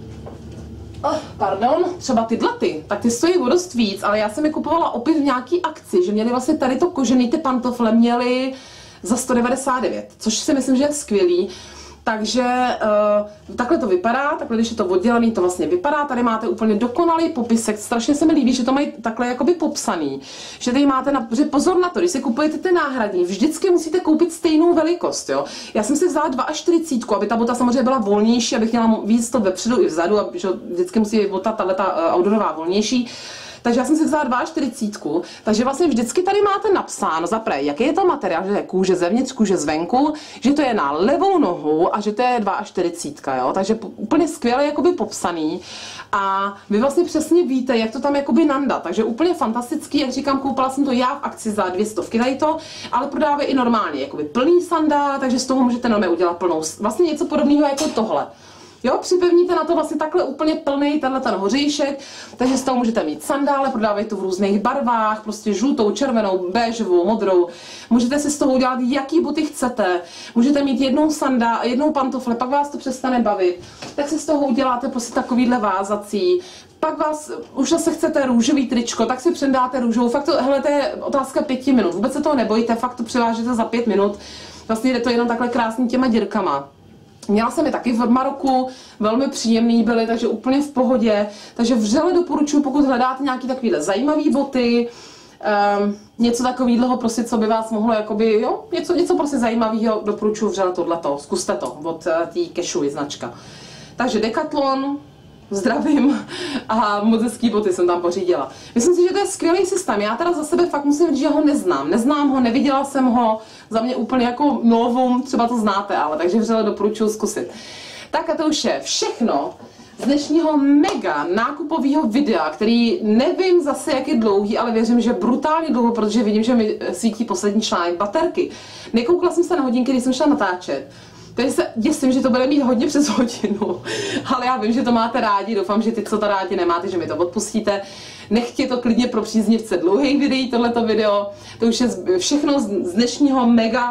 [SPEAKER 1] třeba tyhle tak ty stojí o dost víc, ale já jsem je kupovala opět v nějaký akci, že měli vlastně tady to kožený, ty pantofle měly za 199, což si myslím, že je skvělý. Takže takhle to vypadá, takhle když je to oddělaný, to vlastně vypadá. Tady máte úplně dokonalý popisek, strašně se mi líbí, že to mají takhle jakoby popsaný. Že tady máte, že pozor na to, když si kupujete ty náhradní, vždycky musíte koupit stejnou velikost, jo. Já jsem si vzala 42, aby ta bota samozřejmě byla volnější, abych měla víc to vepředu i vzadu, a že vždycky musí být bota tato outdoorová volnější. Takže já jsem si vzala 42, takže vlastně vždycky tady máte napsáno zaprvé, jaký je to materiál, že je kůže zevnitř, kůže zvenku, že to je na levou nohu a že to je 42, jo, takže úplně skvěle jakoby popsaný a vy vlastně přesně víte, jak to tam jakoby nandat, takže úplně fantastický, jak říkám, koupila jsem to já v akci za 200 tady to, ale prodávají i normálně, jakoby plný sandál, takže z toho můžete normálně udělat plnou, vlastně něco podobného jako tohle. Jo, připevníte na to vlastně takhle úplně plný tenhle ten hořejšek, takže z toho můžete mít sandále, prodávají to v různých barvách, prostě žlutou, červenou, béžovou, modrou. Můžete si z toho udělat jaký boty chcete, můžete mít jednou pantofle, pak vás to přestane bavit, tak si z toho uděláte prostě takovýhle vázací. Pak vás, už zase chcete růžový tričko, tak si předáte růžovou, fakt to, hele, to je otázka 5 minut, vůbec se toho nebojte, fakt to přivážete za 5 minut, vlastně jde to jenom takhle krásně těma dírkama. Měla jsem je taky v Maroku, velmi příjemný byly, takže úplně v pohodě. Takže vřele doporučuji, pokud hledáte nějaký takovýhle zajímavý boty, něco takového, prostě, co by vás mohlo, jakoby, jo, něco prostě zajímavého, doporučuji vřele tohleto, zkuste to, od té Cashewy značka. Takže Decathlon, zdravím a moc hezký boty jsem tam pořídila. Myslím si, že to je skvělý systém, já teda za sebe fakt musím říct, že ho neznám ho, neviděla jsem ho, za mě úplně jako novum, třeba to znáte, ale takže vřele doporučuji zkusit. Tak a to už je všechno z dnešního mega nákupového videa, který nevím zase, jak je dlouhý, ale věřím, že brutálně dlouho, protože vidím, že mi svítí poslední článek baterky. Nekoukla jsem se na hodinky, když jsem šla natáčet. Takže se děsím, že to bude mít hodně přes hodinu, ale já vím, že to máte rádi, doufám, že ty, co to rádi nemáte, že mi to odpustíte. Nechtě to klidně pro příznivce dlouhých videí, tohleto video. To už je všechno z dnešního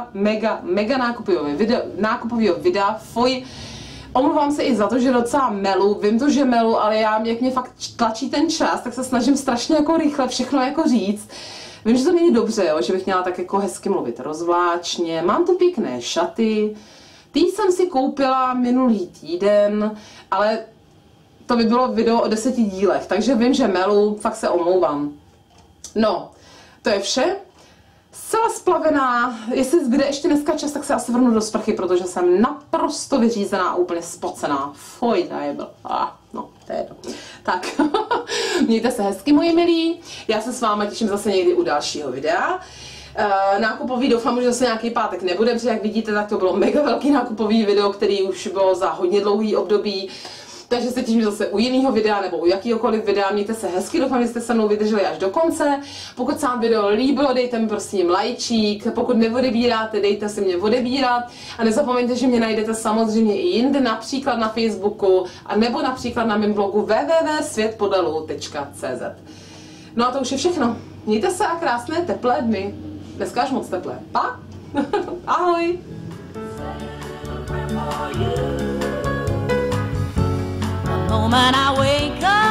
[SPEAKER 1] mega nákupového videa. Fuj. Omlouvám se i za to, že docela melu, vím to, že melu, ale jak mě fakt tlačí ten čas, tak se snažím strašně jako rychle všechno jako říct. Vím, že to není dobře, jo, že bych měla tak jako hezky mluvit rozvláčně, mám tu pěkné šaty. Ty jsem si koupila minulý týden, ale to by bylo video o 10 dílech, takže vím, že melu, fakt se omlouvám. No, to je vše. Zcela splavená, jestli zbyde ještě dneska čas, tak se asi vrhnu do sprchy, protože jsem naprosto vyřízená a úplně spocená. Fuj, najebl. No, to je to. Tak, mějte se hezky, moji milí. Já se s váma těším zase někdy u dalšího videa. Nákupový doufám, že zase nějaký pátek nebude, protože jak vidíte, tak to bylo mega velký nákupový video, který už bylo za hodně dlouhý období. Takže se těším zase u jiného videa nebo u jakýhokoliv videa. Mějte se hezky, doufám, že jste se mnou vydrželi až do konce. Pokud se vám video líbilo, dejte mi prosím lajčík. Pokud neodebíráte, dejte si mě odebírat. A nezapomeňte, že mě najdete samozřejmě i jinde, například na Facebooku a nebo například na mém blogu www.světpodlelu.cz. No a to už je všechno. Mějte se a krásné teplé dny. Dneska až moc teplé. Pa! Ahoj!
[SPEAKER 2] The moment I wake up